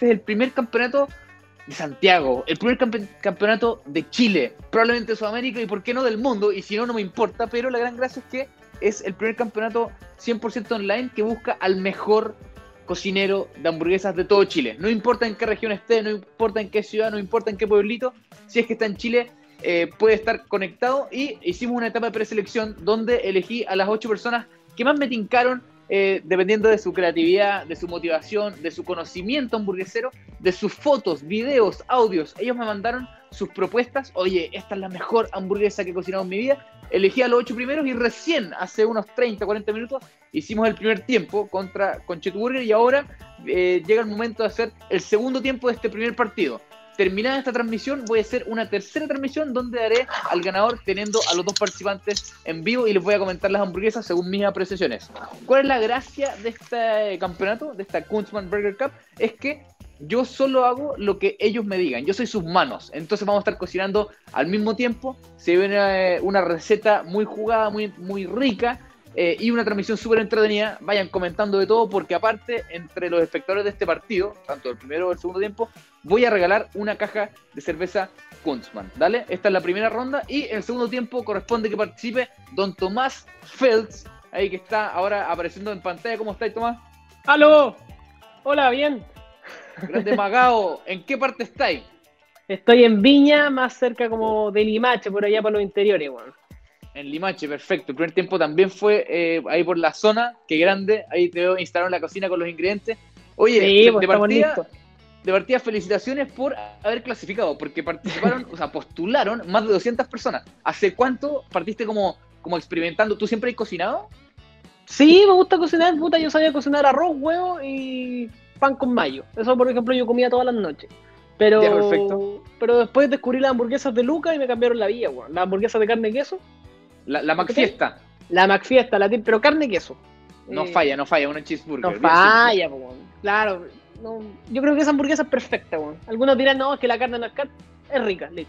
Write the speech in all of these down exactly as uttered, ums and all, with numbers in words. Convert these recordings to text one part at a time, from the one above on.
este es el primer campeonato de Santiago, el primer campe campeonato de Chile, probablemente de Sudamérica y por qué no del mundo, y si no, no me importa, pero la gran gracia es que es el primer campeonato cien por ciento online que busca al mejor cocinero de hamburguesas de todo Chile. No importa en qué región esté, no importa en qué ciudad, no importa en qué pueblito, si es que está en Chile, eh, puede estar conectado, y hicimos una etapa de preselección donde elegí a las ocho personas que más me tincaron, eh, dependiendo de su creatividad, de su motivación, de su conocimiento hamburguesero, de sus fotos, videos, audios. Ellos me mandaron sus propuestas. Oye, esta es la mejor hamburguesa que he cocinado en mi vida. Elegí a los ocho primeros y recién, hace unos treinta, cuarenta minutos, hicimos el primer tiempo contra Conchetuburger, y ahora eh, llega el momento de hacer el segundo tiempo de este primer partido. Terminada esta transmisión, voy a hacer una tercera transmisión donde daré al ganador teniendo a los dos participantes en vivo y les voy a comentar las hamburguesas según mis apreciaciones. ¿Cuál es la gracia de este campeonato, de esta Kunzman Burger Cup? Es que yo solo hago lo que ellos me digan, yo soy sus manos, entonces vamos a estar cocinando al mismo tiempo. Se viene una receta muy jugada, muy, muy rica, eh, y una transmisión súper entretenida. Vayan comentando de todo, porque aparte, entre los espectadores de este partido, tanto el primero como el segundo tiempo, voy a regalar una caja de cerveza Kunzman. Dale, esta es la primera ronda, y en el segundo tiempo corresponde que participe don Tomás Feltz, ahí que está ahora apareciendo en pantalla. ¿Cómo estáis, Tomás? ¡Aló! Hola, bien. Grande Magao, ¿en qué parte estáis? Estoy en Viña, más cerca como de Limache, por allá por los interiores, weón. En Limache, perfecto. El primer tiempo también fue eh, ahí por la zona, qué grande. Ahí te veo instalaron la cocina con los ingredientes. Oye, sí, de, pues, de, partida, listos. de partida, felicitaciones por haber clasificado, porque participaron, o sea, postularon más de doscientas personas. ¿Hace cuánto partiste como, como experimentando? ¿Tú siempre has cocinado? Sí, me gusta cocinar, puta, yo sabía cocinar arroz, huevo y pan con mayo. Eso, por ejemplo, yo comía todas las noches. Pero, ya, perfecto. Pero después descubrí las hamburguesas de Luca y me cambiaron la vida, weón. Las hamburguesas de carne y queso. La, la McFiesta. La McFiesta, la pero carne y queso. No eh, falla, no falla, una cheeseburger. No falla, weón. Claro, no, yo creo que esa hamburguesa es perfecta, weón. Algunos dirán, no, es que la carne no es carne. Es rica, listo.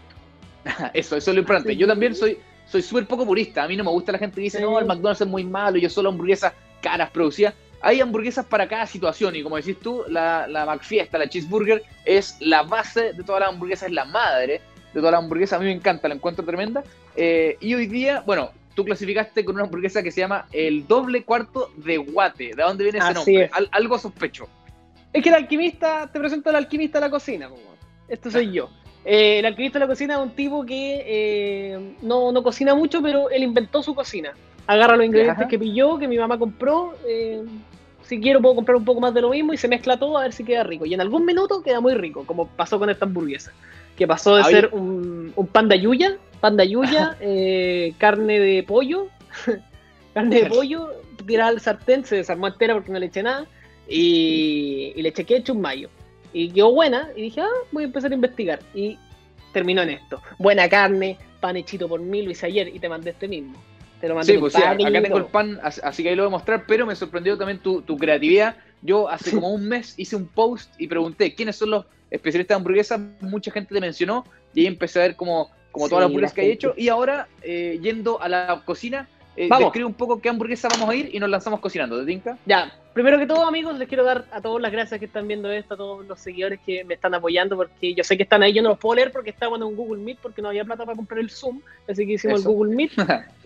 Eso, eso es lo importante. Sí. Yo también soy soy súper poco purista. A mí no me gusta la gente que dice, sí, no, el McDonald's es muy malo, yo solo hamburguesas caras producidas. Hay hamburguesas para cada situación, y como decís tú, la, la McFiesta, la cheeseburger, es la base de todas las hamburguesas, es la madre de todas las hamburguesas. A mí me encanta, la encuentro tremenda. Eh, y hoy día, bueno, tú clasificaste con una hamburguesa que se llama el doble cuarto de guate. ¿De dónde viene ese Así nombre? Es. Al, algo sospecho. Es que el alquimista, te presento al alquimista de la cocina, po. Este soy yo. Eh, el alquimista de la cocina es un tipo que eh, no, no cocina mucho, pero él inventó su cocina. Agarra los ingredientes Ajá. que pilló, que mi mamá compró. Eh, si quiero puedo comprar un poco más de lo mismo y se mezcla todo a ver si queda rico. Y en algún minuto queda muy rico, como pasó con esta hamburguesa. Que pasó de Ay. ser un, un pan de yuya, pan de yuya, eh, carne de pollo, carne de pollo, tirada al sartén, se desarmó entera porque no le eché nada, y, y le eché ketchup, mayo. Y quedó buena, y dije, ah, voy a empezar a investigar. Y terminó en esto. Buena carne, pan hechito por mí, lo hice ayer, y te mandé este mismo. Te lo mandé. Sí, pues sí, acá tengo el pan, así que ahí lo voy a mostrar, pero me sorprendió también tu, tu creatividad. Yo hace como un mes hice un post y pregunté quiénes son los especialistas de hamburguesas. Mucha gente te mencionó, y ahí empecé a ver como, como sí, todas las hamburguesas que hay hecho. Y ahora, eh, yendo a la cocina, eh, describe un poco qué hamburguesa vamos a ir y nos lanzamos cocinando. ¿Te tinca? Ya, primero que todo, amigos, les quiero dar a todos las gracias que están viendo esto, a todos los seguidores que me están apoyando, porque yo sé que están ahí, yo no los puedo leer porque estaban en un Google Meet, porque no había plata para comprar el Zoom, así que hicimos Eso. el Google Meet,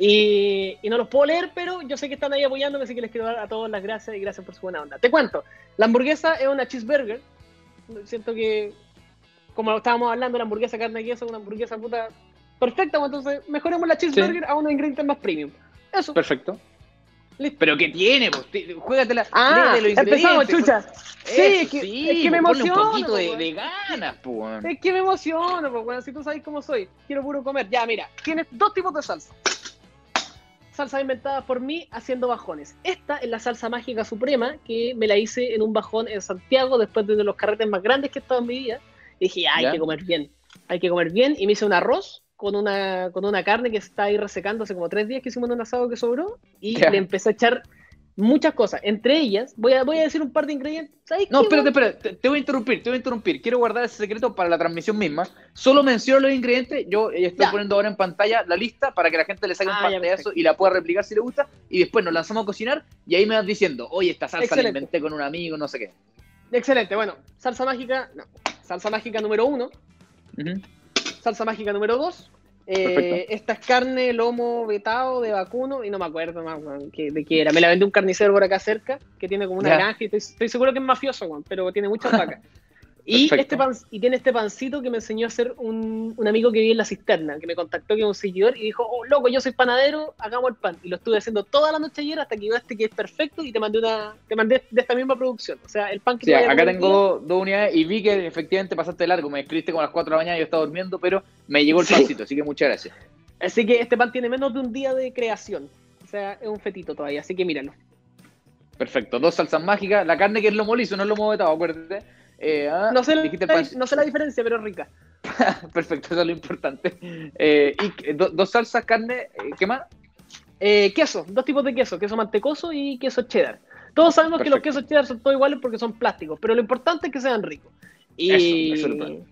y, y no los puedo leer, pero yo sé que están ahí apoyándome, así que les quiero dar a todos las gracias y gracias por su buena onda. Te cuento, la hamburguesa es una cheeseburger, siento que, como estábamos hablando, la hamburguesa carne y queso, una hamburguesa puta perfecta, entonces mejoremos la cheeseburger sí. a unos ingredientes más premium. Eso. Perfecto. Listo. ¿Pero qué tiene? Pues, juégatela. Ah, los empezamos, chucha. Sí, Eso, es que, sí, es que me emociono. Un poquito de, de ganas, pues. Es que me emociono, pues, bueno, si tú sabes cómo soy. Quiero puro comer. Ya, mira, tienes dos tipos de salsa. Salsa inventada por mí haciendo bajones. Esta es la salsa mágica suprema, que me la hice en un bajón en Santiago después de uno de los carretes más grandes que he estado en mi vida. Y dije, ah, hay ¿Ya? que comer bien. Hay que comer bien. Y me hice un arroz con una, con una carne que está ahí resecando hace como tres días que hicimos un asado que sobró, y yeah. le empecé a echar muchas cosas, entre ellas, voy a, voy a decir un par de ingredientes. No, espérate, espérate, te, te voy a interrumpir, te voy a interrumpir, quiero guardar ese secreto para la transmisión misma, solo menciono los ingredientes, yo estoy yeah. poniendo ahora en pantalla la lista para que la gente le saque ah, un pantallazo y la pueda replicar si le gusta, y después nos lanzamos a cocinar, y ahí me vas diciendo, oye, esta salsa Excelente. la inventé con un amigo, no sé qué. Excelente, bueno, salsa mágica, no, salsa mágica número uno, Uh-huh. salsa mágica número dos. Eh, esta es carne, lomo vetado de vacuno, y no me acuerdo más, weón, que- de qué era. Me la vendió un carnicero por acá cerca, que tiene como una Ya. granja, y estoy, estoy seguro que es mafioso, weón, pero tiene muchas vacas. Y, Perfecto. este pan, y tiene este pancito que me enseñó a hacer un, un amigo que vive en la cisterna, que me contactó, que es un seguidor, y dijo, oh, loco, yo soy panadero, hagamos el pan. Y lo estuve haciendo toda la noche ayer hasta que llegó este que es perfecto, y te mandé una te mandé de esta misma producción. O sea, el pan que Sí, te vaya a acá comer hoy tengo día. dos, dos unidades y vi que efectivamente pasaste largo. Me escribiste como a las cuatro de la mañana y yo estaba durmiendo, pero me llegó el Sí. pancito, así que muchas gracias. Así que este pan tiene menos de un día de creación. O sea, es un fetito todavía, así que míralo. Perfecto, dos salsas mágicas. La carne que es lomo liso, no es lomo vetado, acuérdate. Eh, ah, No sé, dijiste el la, pan. no sé la diferencia, pero es rica. Perfecto, eso es lo importante. Eh, y eh, do- dos salsas, carne, eh, ¿qué más? Eh, queso, dos tipos de queso, queso mantecoso y queso cheddar. Todos sabemos Perfecto. que los quesos cheddar son todos iguales porque son plásticos, pero lo importante es que sean ricos. Y, Eso, eso es lo importante.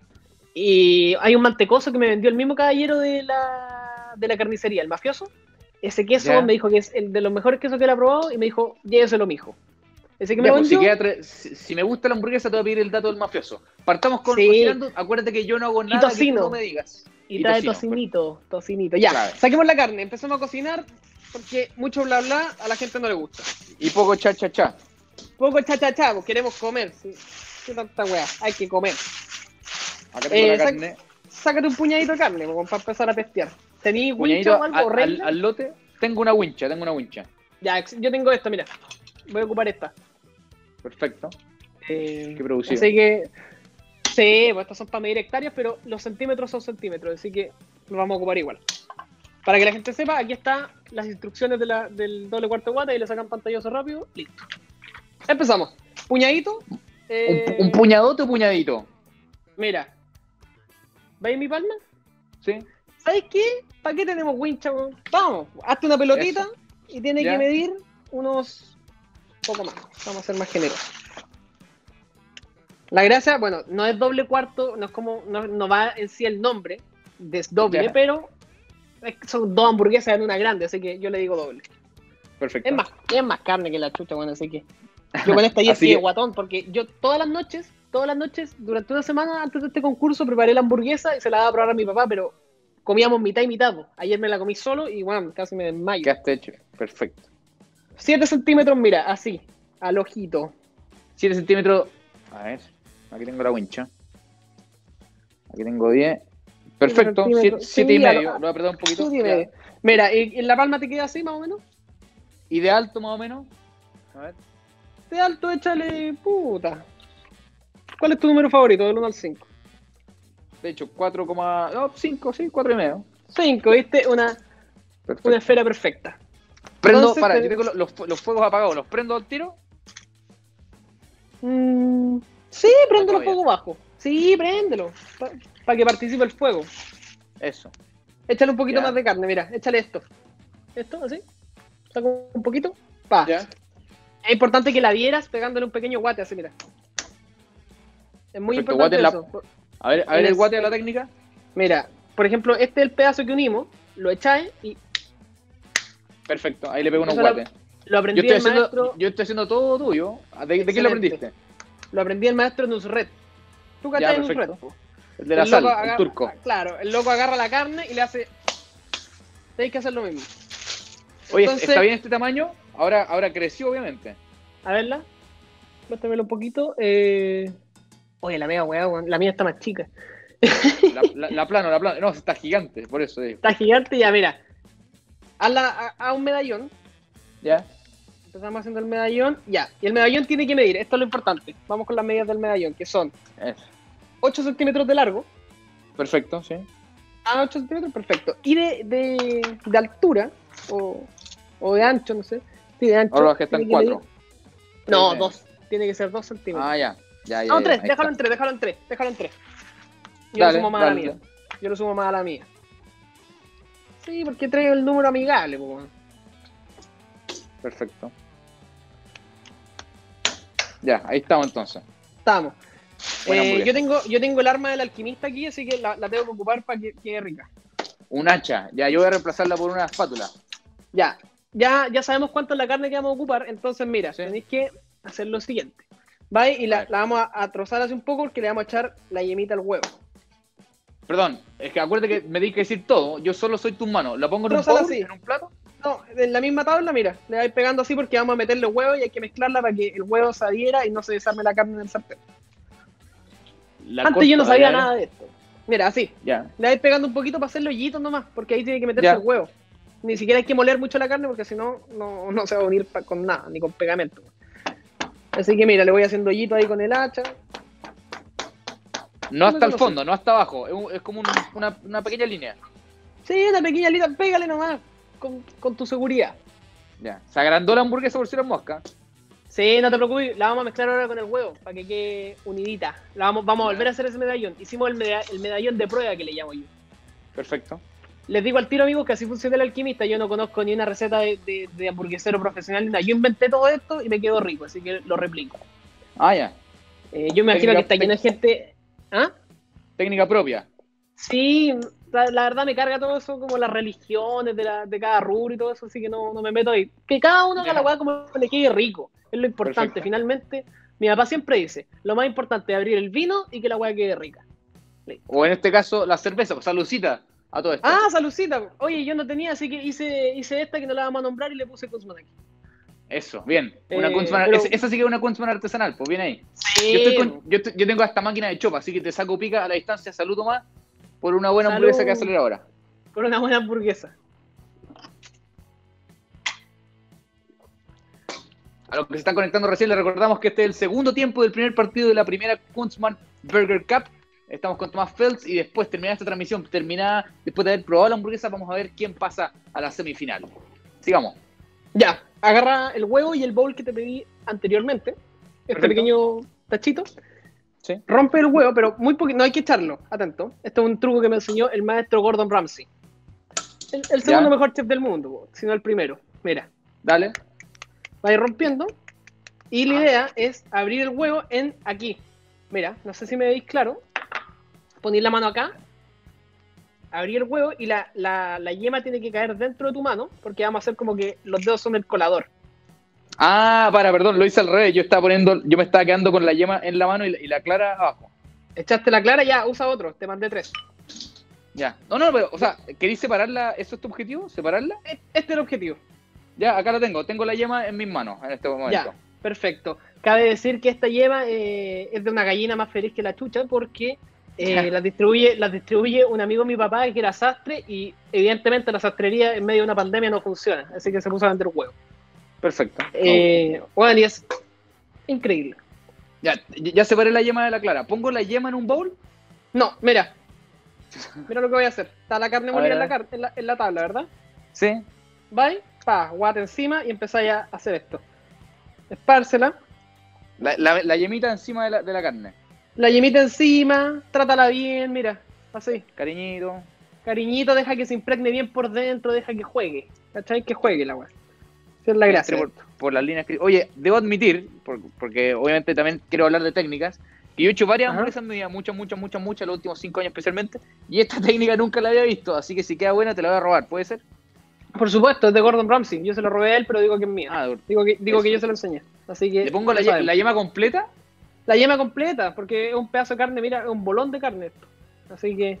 y hay un mantecoso que me vendió el mismo caballero de la, de la carnicería, el mafioso. Ese queso Ya. me dijo que es el de los mejores quesos que él ha probado y me dijo, lléveselo, mijo. Ese que me Ya, lo pues, si, vendió, queda tre- si, si me gusta la hamburguesa, te voy a pedir el dato del mafioso. Partamos con Sí. cocinando. Acuérdate que yo no hago nada que tú tocino. no me digas. y trae tocino. tocinito, tocinito. Ya, Claro. saquemos la carne, empezamos a cocinar porque mucho bla bla a la gente no le gusta. Y poco cha cha cha. Poco cha cha cha, pues queremos comer. Sí. ¿Qué tanta weá? Hay que comer. Acá tengo Eh, la sac- carne. Sácate un puñadito de carne pues, para empezar a testear. ¿Tení Puñadito wincha o algo? al, al, regla? al lote. Tengo una wincha, tengo una wincha. Ya, ex- yo tengo esta, mira. Voy a ocupar esta. Perfecto. Eh, Qué producido. así que, sí, pues estas son para medir hectáreas, pero los centímetros son centímetros, así que los vamos a ocupar igual. Para que la gente sepa, aquí están las instrucciones de la, del doble cuarto de guata y le sacan pantallazo rápido. Listo. Empezamos. Puñadito. eh, ¿Un, un puñadote o puñadito? Mira. ¿Veis mi palma? ¿Sí? ¿Sabes qué? ¿Para qué tenemos wincha, weón? Vamos, hazte una pelotita Eso. y tiene Ya. que medir unos poco más. Vamos a ser más generosos. La gracia, bueno, no es doble cuarto, no es como, no, no va en sí el nombre, es doble, Ya. pero es que son dos hamburguesas en una grande, así que yo le digo doble. Perfecto. Es más, es más carne que la chucha, bueno, así que yo con esta ayer Así sí de que- guatón, porque yo todas las noches, todas las noches, durante una semana antes de este concurso, preparé la hamburguesa y se la daba a probar a mi papá, pero comíamos mitad y mitad. po. Ayer me la comí solo y bueno, casi me desmayo. Quedaste hecho. Perfecto. siete centímetros, mira, así, al ojito. siete centímetros. A ver. Aquí tengo la wincha. Aquí tengo diez. Perfecto. centímetros. siete y Sí, medio. a lo- Lo voy a apretar un poquito. Tú dime. Ya. Mira, ¿y en la palma te queda así más o menos? Y de alto más o menos. A ver. De alto, échale puta. ¿Cuál es tu número favorito, del uno al cinco? De hecho, cuatro coma cinco, sí, cuatro y medio. cinco, ¿viste? Una, Perfecto. una esfera perfecta. Prendo, Entonces, para, te- yo tengo los, los, los fuegos apagados. ¿Los prendo al tiro? Mm, sí, préndelo todavía. fuego bajo. Sí, préndelo. Para que participe el fuego. Eso. Échale un poquito Ya. más de carne, mira. Échale esto. Esto, así. Saco un poquito. Pa. Ya. Es importante que la vieras pegándole un pequeño guate así, mira. Es muy Perfecto, importante guate en eso. A ver, a ver En el el- guate de la técnica. Mira, por ejemplo, este es el pedazo que unimos. Lo echáis y Perfecto, ahí le pego unos Eso lo- guates. lo aprendí Yo estoy, el haciendo, maestro. yo estoy haciendo todo tuyo. ¿De, de quién lo Excelente. aprendiste? Lo aprendí el maestro Nusret. ¿Tú Ya, cachai perfecto. Nusret? po? El de la El sal, loco el agarra- turco. Claro, el loco agarra la carne y le hace. Tenéis que hacer lo mismo. Oye, Entonces- ¿está bien este tamaño? Ahora, ahora creció, obviamente. A verla. Muéstramelo un poquito. Eh... Oye, la mía, weá, weón. La mía está más chica. La, la, la plano, la plano. No, está gigante, por eso digo. Está gigante, ya, mira. Hazla a, a un medallón. ¿Ya? Empezamos haciendo el medallón. Ya. Y el medallón tiene que medir. Esto es lo importante. Vamos con las medidas del medallón, que son Eso. ocho centímetros de largo. Perfecto, sí. Ah, ocho centímetros, perfecto. Y de, de, de altura, o, o de ancho, no sé. Sí, de ancho. Ahora bajé hasta en tiene que cuatro. medir- No, Tres. dos. Tiene que ser dos centímetros. Ah, ya. Ya, ya. no, ya, tres. ahí Déjalo está. en tres, déjalo en tres. Déjalo en tres. Yo Dale, lo sumo más a la dale. mía. Yo lo sumo más a la mía. Sí, porque traigo el número amigable, po, weón. Perfecto. Ya, ahí estamos entonces. Estamos. Buena Eh, hamburguesa. yo, tengo, yo tengo el arma del alquimista aquí, así que la, la tengo que ocupar para que quede rica. Un hacha. Ya, yo voy a reemplazarla por una espátula. Ya, ya, ya sabemos cuánto es la carne que vamos a ocupar, entonces mira, Sí. tenéis que hacer lo siguiente. ¿vale? Y A la, ver. la vamos a, a trozar así un poco porque le vamos a echar la yemita al huevo. Perdón, es que acuérdate que me tienes que decir todo. Yo solo soy tus manos. ¿La pongo en un Trózala bowl, así. en un plato? No, en la misma tabla, mira, le vais pegando así porque vamos a meterle huevo y hay que mezclarla para que el huevo se adhiera y no se desarme la carne en el sartén. La Antes corto, yo no a sabía ver, a ver. nada de esto. Mira, así. Ya. Le vais pegando un poquito para hacerle hoyitos nomás, porque ahí tiene que meterse Ya. el huevo. Ni siquiera hay que moler mucho la carne porque si no, no no se va a unir pa- con nada, ni con pegamento. Así que mira, le voy haciendo hoyito ahí con el hacha. No hasta el no sé. fondo, no hasta abajo. Es, un- es como un- una, una pequeña línea. Sí, una pequeña lita, pégale nomás, con, con tu seguridad. Ya. Se agrandó la hamburguesa por si era mosca. Sí, no te preocupes, la vamos a mezclar ahora con el huevo, para que quede unidita. La vamos, vamos a Ya. volver a hacer ese medallón. Hicimos el, meda- el medallón de prueba que le llamo yo. Perfecto. Les digo al tiro, amigos, que así funciona el alquimista. Yo no conozco ni una receta de, de, de hamburguesero profesional ni nada. Yo inventé todo esto y me quedó rico, así que lo replico. Ah, ya. Eh, yo me imagino Técnica- que está lleno de gente. ¿Ah? Técnica propia. Sí, la, la verdad me carga todo eso, como las religiones de, la, de cada rubro y todo eso, así que no, no me meto ahí. Que cada uno haga Ya. la weá como le quede rico. Es lo importante. Perfecto. Finalmente, mi papá siempre dice: lo más importante es abrir el vino y que la weá quede rica. O en este caso, la cerveza. Pues saludcita a todo esto. Ah, saludcita. Oye, yo no tenía, así que hice, hice esta que no la vamos a nombrar y le puse Kuzman aquí. Eso, bien. Una Eh, Kunzman- pero- esa, esa sí que es una Kunzman artesanal, pues bien ahí. Sí. Yo, estoy con- yo, estoy- yo tengo hasta máquina de chopa, así que te saco pica a la distancia. Salud, Tomás, por una buena Salud. hamburguesa que va a salir ahora. Por una buena hamburguesa. A los que se están conectando recién, les recordamos que este es el segundo tiempo del primer partido de la primera Kunzman Burger Cup. Estamos con Tomás Feltz y después, terminada esta transmisión, terminada después de haber probado la hamburguesa, vamos a ver quién pasa a la semifinal. Sigamos. Ya, agarra el huevo y el bowl que te pedí anteriormente. Este Perfecto. pequeño tachito. Sí. Rompe el huevo, pero muy poquito, no hay que echarlo, atento. Esto es un truco que me enseñó el maestro Gordon Ramsay. El, el segundo Ya. mejor chef del mundo, po, si no el primero. Mira, Dale. va a ir rompiendo. Y la Ah. idea es abrir el huevo en aquí. Mira, no sé si me veis claro. Poner la mano acá. Abrir el huevo y la, la, la yema tiene que caer dentro de tu mano, porque vamos a hacer como que los dedos son el colador. Ah, para, perdón, lo hice al revés. Yo estaba poniendo, yo me estaba quedando con la yema en la mano y la, y la clara abajo. Echaste la clara, ya, usa otro, te mandé tres. Ya. No, no, pero, o sea, ¿queréis separarla? ¿Eso es tu objetivo? ¿Separarla? E- Este es el objetivo. Ya, acá la tengo. Tengo la yema en mis manos en este momento. Ya, perfecto. Cabe decir que esta yema eh, es de una gallina más feliz que la chucha porque eh, las distribuye, las distribuye un amigo de mi papá que era sastre y evidentemente la sastrería en medio de una pandemia no funciona, así que se puso a vender huevos. Perfecto. Eh, bueno, y es increíble. Ya, ya separé la yema de la clara. ¿Pongo la yema en un bowl? No, mira. Mira lo que voy a hacer. Está la carne A molida ver, en a la, car- en, la, en la tabla, ¿verdad? Sí. Vais, pa, guate encima y empezáis a hacer esto. Espársela. La, la, la yemita encima de la, de la carne. La yemita encima, trátala bien, mira, así. Cariñito. Cariñito, deja que se impregne bien por dentro, deja que juegue. ¿Cachai? Que juegue la weá. Esa es la gracia. Por, por las líneas que... Oye, debo admitir, por- porque obviamente también quiero hablar de técnicas, que yo he hecho varias Ajá. hamburguesas en mi vida, muchas, muchas, muchas, muchas, los últimos cinco años especialmente, y esta técnica nunca la había visto, así que si queda buena te la voy a robar, ¿puede ser? Por supuesto, es de Gordon Ramsay. Yo se lo robé a él, pero digo que es mía. Ah, de- Digo que, digo eso. que yo se lo enseñé. Así que. ¿Le pongo la, ya ye- sabemos. la yema completa? La yema completa, porque es un pedazo de carne, mira, es un bolón de carne esto. Así que.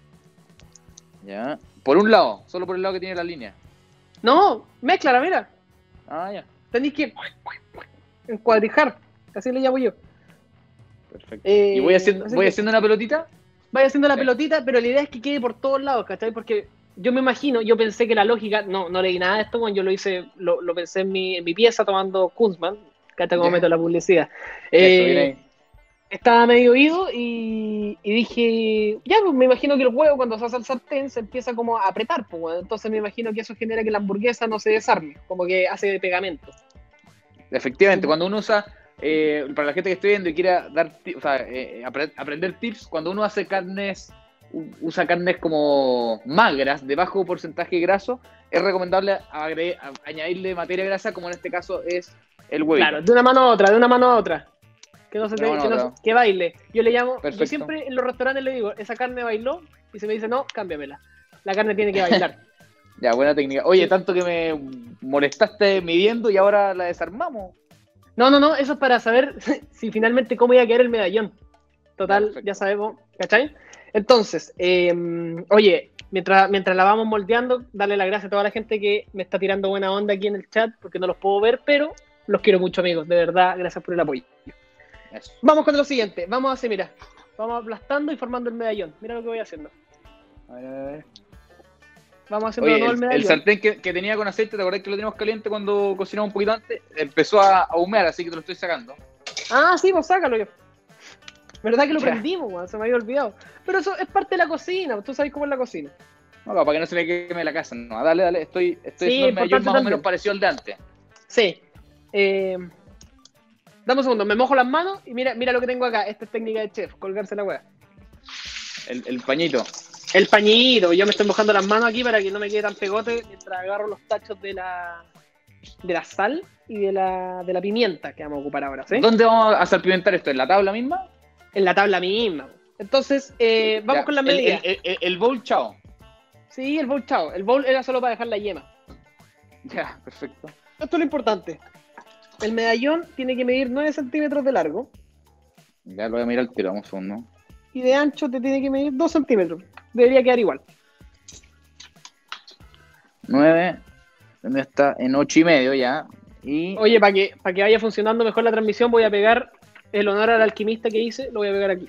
Ya. Por un lado, solo por el lado que tiene la línea. No, mézclala, mira. Ah, ya. Tenéis que encuadrijar. Así le llamo yo. Perfecto. Eh, ¿Y voy haciendo, así voy que- haciendo una pelotita? Vaya haciendo la Sí. pelotita, pero la idea es que quede por todos lados, ¿cachai? Porque yo me imagino, yo pensé que la lógica, no, no leí nada de esto, bueno, yo lo hice, lo, lo pensé en mi, en mi pieza tomando Kunzman, ¿cachai? Como Ya. meto la publicidad. Eso, Eh, viene ahí. estaba medio oído y, y dije, ya, pues me imagino que el huevo cuando se hace al sartén se empieza como a apretar, pues, bueno. Entonces me imagino que eso genera que la hamburguesa no se desarme, como que hace de pegamento. Efectivamente, cuando uno usa, eh, para la gente que esté viendo y quiera dar, ti- o sea, eh, apre- aprender tips, cuando uno hace carnes, u- usa carnes como magras, de bajo porcentaje graso, es recomendable agre- a- añadirle materia grasa, como en este caso es el huevito. Claro, de una mano a otra, de una mano a otra. Que no se De te, una mano que, a no- otra. que baile. Yo le llamo, Perfecto. yo siempre en los restaurantes le digo, esa carne bailó, y se me dice, no, cámbiamela. La carne tiene que bailar. Ya, buena técnica. Oye, tanto que me molestaste midiendo y ahora la desarmamos. No, no, no, eso es para saber si finalmente cómo iba a quedar el medallón. Total, Perfecto. ya sabemos, ¿cachai? Entonces, eh, oye, mientras, mientras la vamos moldeando, darle las gracias a toda la gente que me está tirando buena onda aquí en el chat, porque no los puedo ver, pero los quiero mucho, amigos. De verdad, gracias por el apoyo. Eso. Vamos con lo siguiente. Vamos a hacer, mira, vamos aplastando y formando el medallón. Mira lo que voy haciendo. A ver, a ver. Vamos haciendo Oye, de nuevo el el, medallón. el sartén que, que tenía con aceite, ¿te acordás que lo teníamos caliente cuando cocinamos un poquito antes? Empezó a, a humear, así que te lo estoy sacando. Ah, sí, pues sácalo yo. ¿Verdad que lo Ya. prendimos, weón? Se me había olvidado. Pero eso es parte de la cocina, tú sabes cómo es la cocina. No, para que no se me queme la casa. No, dale, dale. Estoy, estoy Sí, haciendo un medallón importante más o también. menos parecido al de antes. Sí. Eh, dame un segundo, me mojo las manos y mira, mira lo que tengo acá. Esta es técnica de chef, colgarse la weá. El, el pañito. El pañito, yo me estoy mojando las manos aquí para que no me quede tan pegote mientras agarro los tachos de la de la sal y de la, de la pimienta que vamos a ocupar ahora, ¿sí? ¿Dónde vamos a salpimentar esto? ¿En la tabla misma? En la tabla misma. Entonces, eh, vamos Ya, con las el- medidas. El, el, el bowl, chao. Sí, el bowl, chao. El bowl era solo para dejar la yema. Ya, perfecto. Esto es lo importante. El medallón tiene que medir nueve centímetros de largo Ya lo voy a mirar al tiro, vamos un segundo. y de ancho te tiene que medir dos centímetros. Debería quedar igual. nueve. ¿Dónde está? En ocho y medio ya. Y Oye, para que, para que vaya funcionando mejor la transmisión, voy a pegar el honor al alquimista que hice, lo voy a pegar aquí.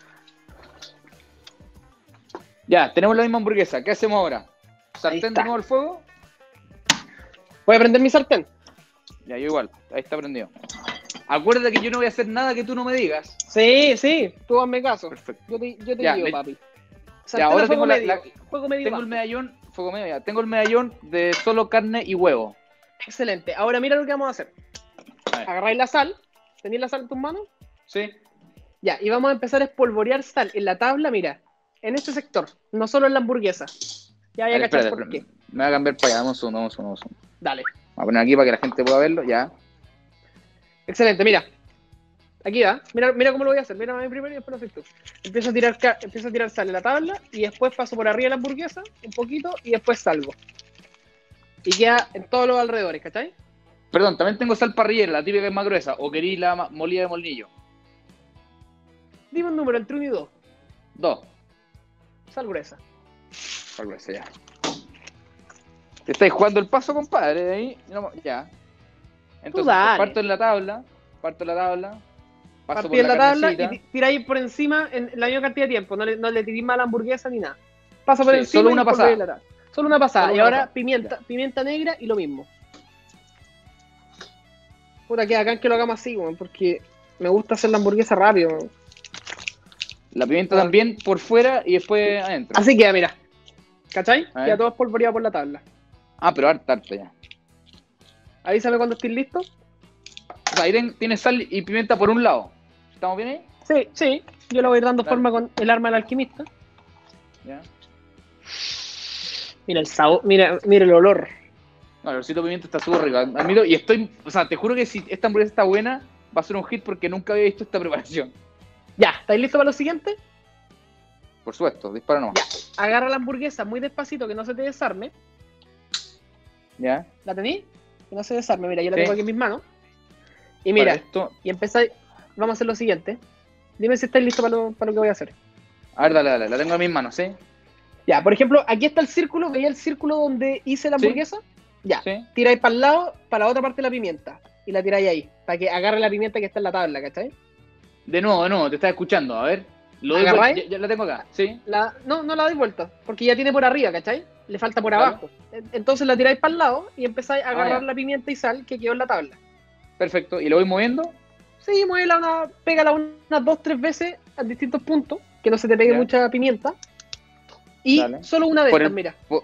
ya, tenemos la misma hamburguesa. ¿Qué hacemos ahora? Ahí ¿Sartén está. de nuevo al fuego? Voy a prender mi sartén. Ya, yo igual. Ahí está prendido. Acuérdate que yo no voy a hacer nada que tú no me digas. Sí, sí, tú hazme caso. Perfecto. Yo te, yo te Ya, digo, le- papi. Ya, Sartén ahora a fuego tengo la- medio. la- Fuego medio Tengo el bajo. medallón, fuego medio ya. Tengo el medallón de solo carne y huevo. Excelente. Ahora mira lo que vamos a hacer. A ver. Agarráis la sal. ¿Tenéis la sal en tus manos? Sí. Ya, y vamos a empezar a espolvorear sal en la tabla, mira, en este sector, no solo en la hamburguesa. Ya voy a A ver, cachar espérate, por espérate. qué. Me voy a cambiar para allá. Vamos a un, vamos a un, vamos a un. Dale. Vamos a poner aquí para que la gente pueda verlo. Ya. Excelente, mira. Aquí va. Mira, mira cómo lo voy a hacer. Mira a mí primero y después lo haces tú. Empiezo a tirar, ca- empiezo a tirar sal en la tabla y después paso por arriba de la hamburguesa un poquito y después salgo. Y queda en todos los alrededores, ¿cachai? Perdón, también tengo sal parrillera, la típica que es más gruesa. O querí la ma- molida de molnillo. Dime un número entre uno y dos. Dos. Sal gruesa. Sal gruesa, ya. Te estáis jugando el paso, compadre. De ahí. no, ya. Entonces, dale. parto en la tabla. Parto en la tabla. Paso Partí por en la, la tabla y carnecita. ti- tiráis por encima en la misma cantidad de tiempo. No le, no le tirís más a la hamburguesa ni nada. Pasa por Sí, encima solo y una espolvoreáis pasada. la tabla. Solo una pasada. Solo y una ahora pasada. pimienta, pimienta negra y lo mismo. Puta, que acá que lo hagamos así, weón, porque me gusta hacer la hamburguesa rápido, weón. La pimienta Ah. también por fuera y después adentro. Así queda, mira. ¿Cachai? A ver. Queda todo espolvoreado por la tabla. Ah, pero harta, harta ya. Avísame cuando estés listo. O sea, ahí ten- tiene sal y pimienta por un lado. ¿Estamos bien ahí? Sí, sí. Yo le voy dando Dale. forma con el arma del alquimista. Ya. Mira el sabor, mira, mira el olor. No, el olorcito de pimienta está súper rico. Admiro, y estoy, o sea, te juro que si esta hamburguesa está buena, va a ser un hit porque nunca había visto esta preparación. Ya, ¿estáis listos para lo siguiente? Por supuesto, dispara nomás. Agarra la hamburguesa muy despacito, que no se te desarme. Ya. ¿La tenéis? Que no se desarme, mira, yo la Sí. tengo aquí en mis manos. Y mira, Para esto. y empezáis, vamos a hacer lo siguiente. Dime si estáis listos para lo, para lo que voy a hacer. A ver, dale, dale, la tengo en mis manos, ¿sí? Ya, por ejemplo, aquí está el círculo, ¿veía el círculo donde hice la Sí. hamburguesa? Ya, Sí. tiráis para el lado, para la otra parte de la pimienta. Y la tiráis ahí, para que agarre la pimienta que está en la tabla, ¿cachai? De nuevo, de nuevo, te estás escuchando. A ver. Lo doy ¿Agarráis? vuelta- ya, ya la tengo acá, ¿sí? La, no, no la doy vuelta, porque ya tiene por arriba, ¿cachai? Le falta por Claro. abajo. Entonces la tiráis para el lado y empezáis a Ah, agarrar ya. la pimienta y sal que quedó en la tabla. Perfecto. ¿Y lo voy moviendo? Sí, muévela una, pégala unas dos, tres veces a distintos puntos, que no se te pegue Ya. mucha pimienta. Y Dale. solo una de Por estas, el- mira. po-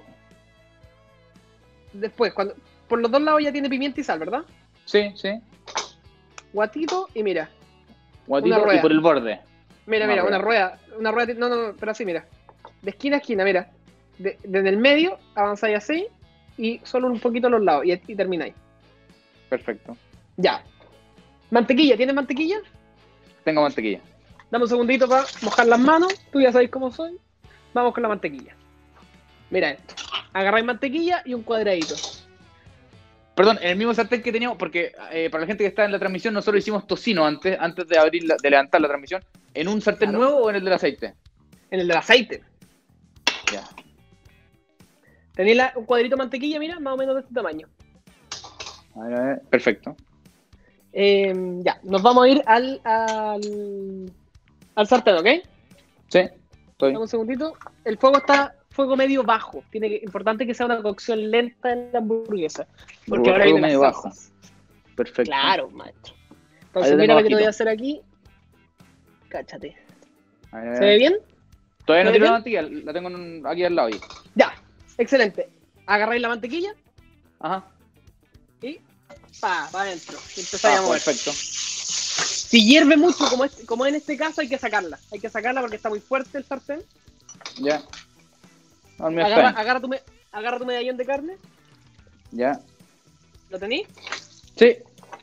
Después, cuando por los dos lados ya tiene pimienta y sal, ¿verdad? Sí, sí. Guatito y mira. Guatito Una rueda. y por el borde. Mira, Una mira, rueda. una rueda. Una rueda. No, no, no, pero así, mira. De esquina a esquina, mira. De- desde el medio avanzáis así y solo un poquito a los lados y, y termináis. Perfecto. Ya. Mantequilla, ¿tienes mantequilla? Tengo mantequilla. Dame un segundito para mojar las manos. Tú ya sabéis cómo soy. Vamos con la mantequilla. Mira esto. Agarráis mantequilla y un cuadradito. Perdón, en el mismo sartén que teníamos, porque eh, para la gente que está en la transmisión, nosotros hicimos tocino antes, antes de abrir la- de levantar la transmisión. ¿En un sartén Claro. nuevo o en el del aceite? En el del aceite. Ya. Tenéis la- un cuadrito de mantequilla, mira, más o menos de este tamaño. A ver, a ver. Perfecto. Eh, ya, nos vamos a ir al, al, al sartén, ¿ok? Sí, estoy. Dame un segundito. El fuego está fuego medio bajo. Tiene que, importante que sea una cocción lenta en la hamburguesa. Porque Fuego ahora vienen medio las bajo. salsas. Perfecto. Claro, maestro. Ahí Entonces, lo mira tengo lo que te voy a bajito. hacer aquí. Cáchate. A ver, a ¿Se ver. ve bien? Todavía no ¿Se ve tiro la bien? mantequilla, la tengo en un- aquí al lado. Ahí. Ya, excelente. Agarráis la mantequilla Ajá. y pa, pa adentro. Y empezáis Ah, a mover. perfecto. Si hierve mucho, como, es, como en este caso, hay que sacarla. Hay que sacarla porque está muy fuerte el sartén. Ya. No, el mío Agarra, está bien. agarra, tu me- agarra tu medallón de carne. Ya. ¿Lo tenéis? Sí.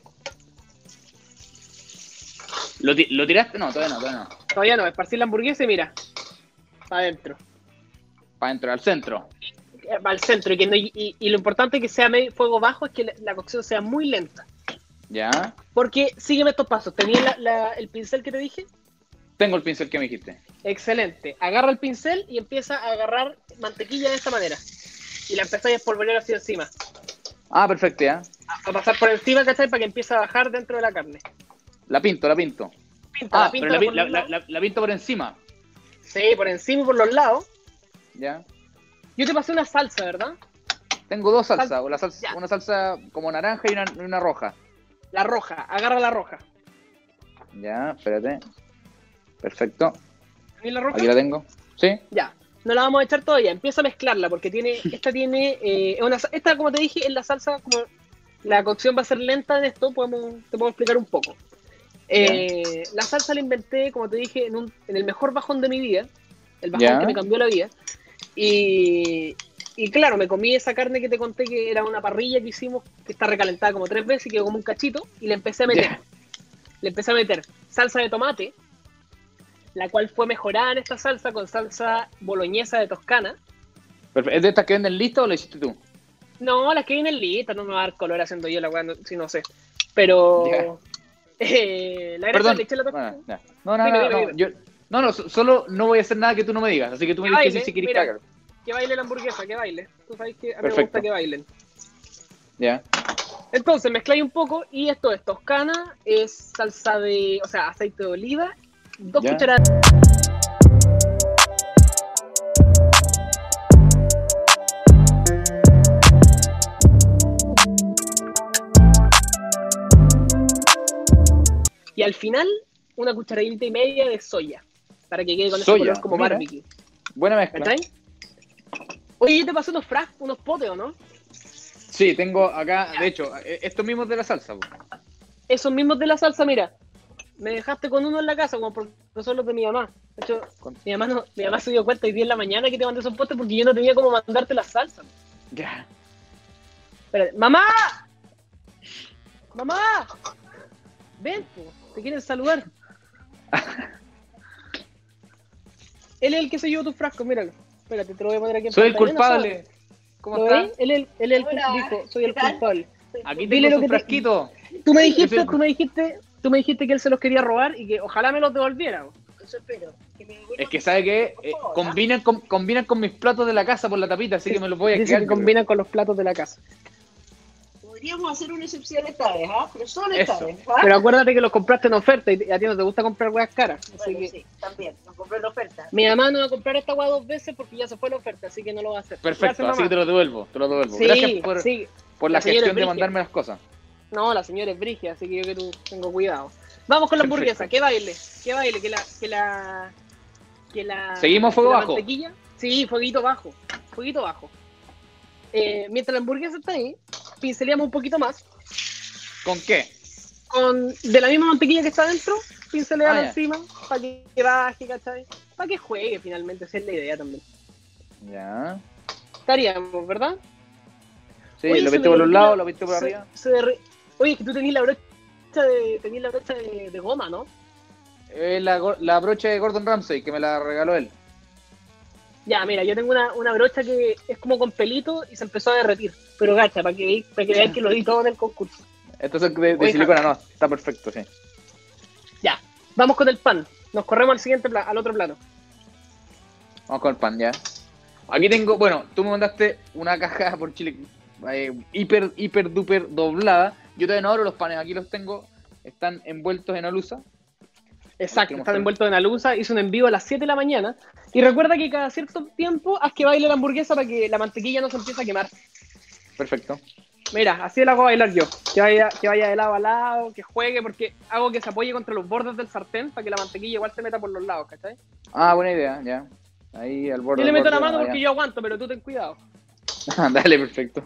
¿Lo, ti- ¿Lo tiraste? No, todavía no, todavía no. Todavía no. Esparcir la hamburguesa y mira. Para adentro. Para entrar al centro. Va al centro. Y, que no- y- y lo importante es que sea medio fuego bajo, es que la, la cocción sea muy lenta. Ya. Porque sígueme estos pasos. ¿Tenías la- la- el pincel que te dije? Tengo el pincel que me dijiste. Excelente. Agarra el pincel y empieza a agarrar mantequilla de esta manera. Y la empezáis a espolvorear así encima. Ah, perfecto, ya. A pasar por encima, ¿cachai? Para que empiece a bajar dentro de la carne. La pinto, la pinto. Píntala, Ah, pero píntala la, pi- por la, los la, lados. la- la pinto por encima. Sí, por encima y por los lados. Ya. Yo te pasé una salsa, ¿verdad? Tengo dos salsas. Sal- o la salsa, ya. una salsa como naranja y una, y una roja. La roja. Agarra la roja. Ya, espérate. Perfecto. ¿Y la roja? Aquí la tengo. ¿Sí? Ya. No la vamos a echar todavía. Empieza a mezclarla porque tiene, esta tiene, eh, es una, esta como te dije, es la salsa, como la cocción va a ser lenta en esto, podemos, te puedo explicar un poco. Eh, la salsa la inventé, como te dije, en, un, en el mejor bajón de mi vida, el bajón Ya. que me cambió la vida. Y, y claro, me comí esa carne que te conté que era una parrilla que hicimos, que está recalentada como tres veces y quedó como un cachito, y le empecé a meter. Ya. Le empecé a meter salsa de tomate, la cual fue mejorada en esta salsa con salsa boloñesa de Toscana. Perfecto. ¿Es de estas que venden lista o la hiciste tú? No, las que vienen listas, no me va a dar color haciendo yo la weá, no, si no sé. Pero Ya. eh, la grasa Perdón. le eché la Toscana. Bueno, ya. No, no, Dime, no, dime, no, dime. yo- no, no, so- solo no voy a hacer nada que tú no me digas. Así que tú me Que dices que baile, sí, si querés mira. cagar. Que baile la hamburguesa, que baile. Tú sabes que a mí me Perfecto. gusta que bailen. Ya. Entonces mezcláis un poco y esto es Toscana, es salsa de, o sea, aceite de oliva, dos Ya. cucharadas. Y al final, una cucharadita y media de soya, para que quede con ese Soya, color como mira. barbecue. Buena mezcla. ¿Cachai? Oye, yo te pasé unos frascos, unos potes, ¿o no? Sí, tengo acá, de hecho, eh, estos mismos de la salsa. po. Esos mismos de la salsa, mira. Me dejaste con uno en la casa, como porque son los de mi mamá. De hecho, Con- mi mamá, no, mi mamá se dio cuenta hoy día en la mañana que te mandé esos potes porque yo no tenía cómo mandarte la salsa. Ya. Espérate, ¡mamá! ¡Mamá! Ven, po, te quieren saludar. Él es el que se llevó tus frascos, míralo. Espérate, te lo voy a poner aquí en Soy el pantalla. ¿No culpable. sabes? ¿Cómo ¿Lo está? ves? Él, es- él es el que Hola, dijo, soy el ¿qué tal? culpable. Aquí Dile tengo lo su que te- frasquito. Tú me Yo dijiste, soy- tú me dijiste, tú me dijiste que él se los quería robar y que ojalá me los devolviera. Eso espero. Que me devuelvan- Es que sabe que Por favor, ¿ah? combinan, con, combinan con mis platos de la casa por la tapita, así que me los voy a Dice quedar. que yo creo. combinan con los platos de la casa. Podríamos hacer una excepción esta vez, ¿ah? Pero solo esta Eso. vez, ¿ah? Pero acuérdate que los compraste en oferta y a ti no te gusta comprar weas caras. Así Bueno, que sí, también. Nos compré la oferta. mi mamá no va a comprar esta wea dos veces porque ya se fue la oferta, así que no lo va a hacer. Perfecto, Gracias, así que mamá. te lo devuelvo, te lo devuelvo. Sí, Gracias por, sí. por la, La señora gestión de Brígida. mandarme las cosas. No, la señora es brígida, así que yo que tú tengo cuidado. Vamos con la Perfecto. hamburguesa, que baile, que baile, que la, que la, que la. ¿Seguimos fuego que la bajo? mantequilla- Sí, fueguito bajo, fueguito bajo. Eh, mientras la hamburguesa está ahí, pinceleamos un poquito más. ¿Con qué? Con, de la misma mantequilla que está adentro, pinceleala Ah, ya. encima, para que baje, ¿cachai? Para que juegue finalmente, esa es la idea también. Ya. Estaríamos, ¿verdad? Sí, Oye, lo se viste me por los derritió lados, la- lo viste por se- arriba. se derri- Oye, es que tú tenías la brocha de, tenías la brocha de, de goma, ¿no? Es la, go- la brocha de Gordon Ramsay, que me la regaló él. Ya, mira, yo tengo una, una brocha que es como con pelito y se empezó a derretir. pero gacha, para que, veáis- para que veáis que lo di todo en el concurso. Estos son de, de Oye, silicona, no, está perfecto, sí. Ya, vamos con el pan. Nos corremos al siguiente pla- al otro plano. Vamos con el pan, ya. Aquí tengo, bueno, tú me mandaste una caja por Chile eh, hiper, hiper, duper doblada. Yo todavía no abro los panes, aquí los tengo. Están envueltos en alusa. Exacto, Quiero están mostrar. envueltos en alusa, hizo un envío a las siete de la mañana. Y recuerda que cada cierto tiempo haz que baile la hamburguesa para que la mantequilla no se empiece a quemar. Perfecto. Mira, así la hago bailar yo. Que vaya, que vaya de lado a lado, que juegue, porque hago que se apoye contra los bordes del sartén para que la mantequilla igual se meta por los lados, ¿cachai? Ah, buena idea, ya. Ahí al borde. Yo le al meto la borde, mano ah, porque ya. yo aguanto, pero tú ten cuidado. Dale, perfecto.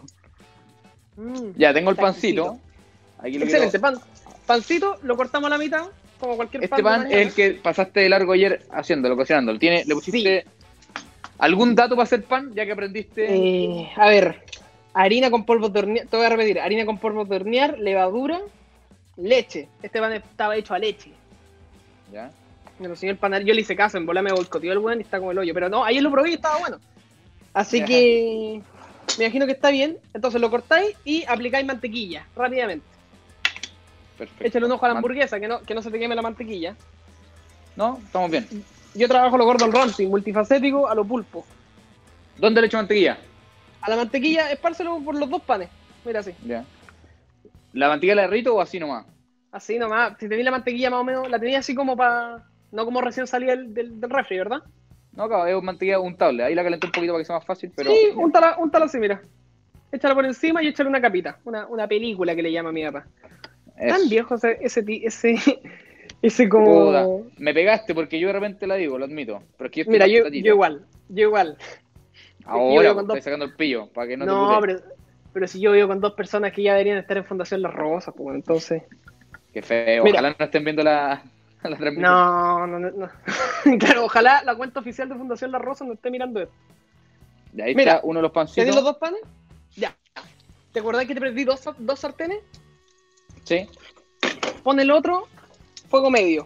Mm, Ya, tengo el está pancito. exquisito. Aquí lo Excelente, quiero- pan. Pancito, lo cortamos a la mitad, como cualquier Este pan. pan de es el que pasaste de largo ayer haciéndolo, cocinándolo. ¿Tiene, ¿Le pusiste algún dato para hacer pan, ya que aprendiste? Eh, a ver, harina con polvo de hornear, te voy a repetir, harina con polvo de hornear, levadura, leche. Este pan estaba hecho a leche. Ya. Me lo enseñó el panadero, yo le hice caso, en bola me boicoteó el weón y está como el hoyo. Pero no, ayer lo probé y estaba bueno. Así Ya. que me imagino que está bien. Entonces lo cortáis y aplicáis mantequilla rápidamente. Perfecto. Échale un ojo a la Man- hamburguesa, que no, que no se te queme la mantequilla. No, estamos bien. Yo trabajo lo Gordon Ramsay, multifacético a lo pulpo. ¿Dónde le echo mantequilla? A la mantequilla, espárselo por los dos panes. Mira así. Ya. ¿La mantequilla la derrito o así nomás? Así nomás. Si tenéis la mantequilla más o menos, la tenía así como para. No como recién salía del, del, del refri, ¿verdad? No, acá es mantequilla untable. Ahí la calenté un poquito para que sea más fácil, pero. Sí, ya. úntala, úntala así, mira. Échala por encima y échale una capita. Una, una película que le llama mi papá. Eso. Tan viejo ese, ese, ti- ese, ese como. Puta, me pegaste porque yo de repente la digo, lo admito. Pero es que yo estoy Mira, más yo, tatito. yo igual, yo igual. yo Ahora vivo pues, con dos- estoy sacando el pillo para que no, te No, putes. pero, pero si yo vivo con dos personas que ya deberían estar en Fundación Las Rosas, pues entonces. Qué feo. Mira. Ojalá no estén viendo la, la transmisión. No, no, no. no. Claro, ojalá la cuenta oficial de Fundación Las Rosas no esté mirando esto. Y ahí Mira, está uno de los ¿Tenés pancitos. los dos panes? Ya. ¿Te acordás que te perdí dos, dos sartenes? Sí. Pon el otro, fuego medio.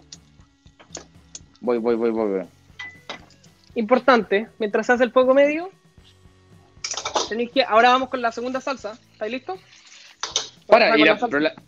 Voy, voy, voy, voy. voy. Importante, mientras se hace el fuego medio, tenéis que. Ahora vamos con la segunda salsa. ¿Estáis listos? Para, Vamos y con la- la salsa. pero la-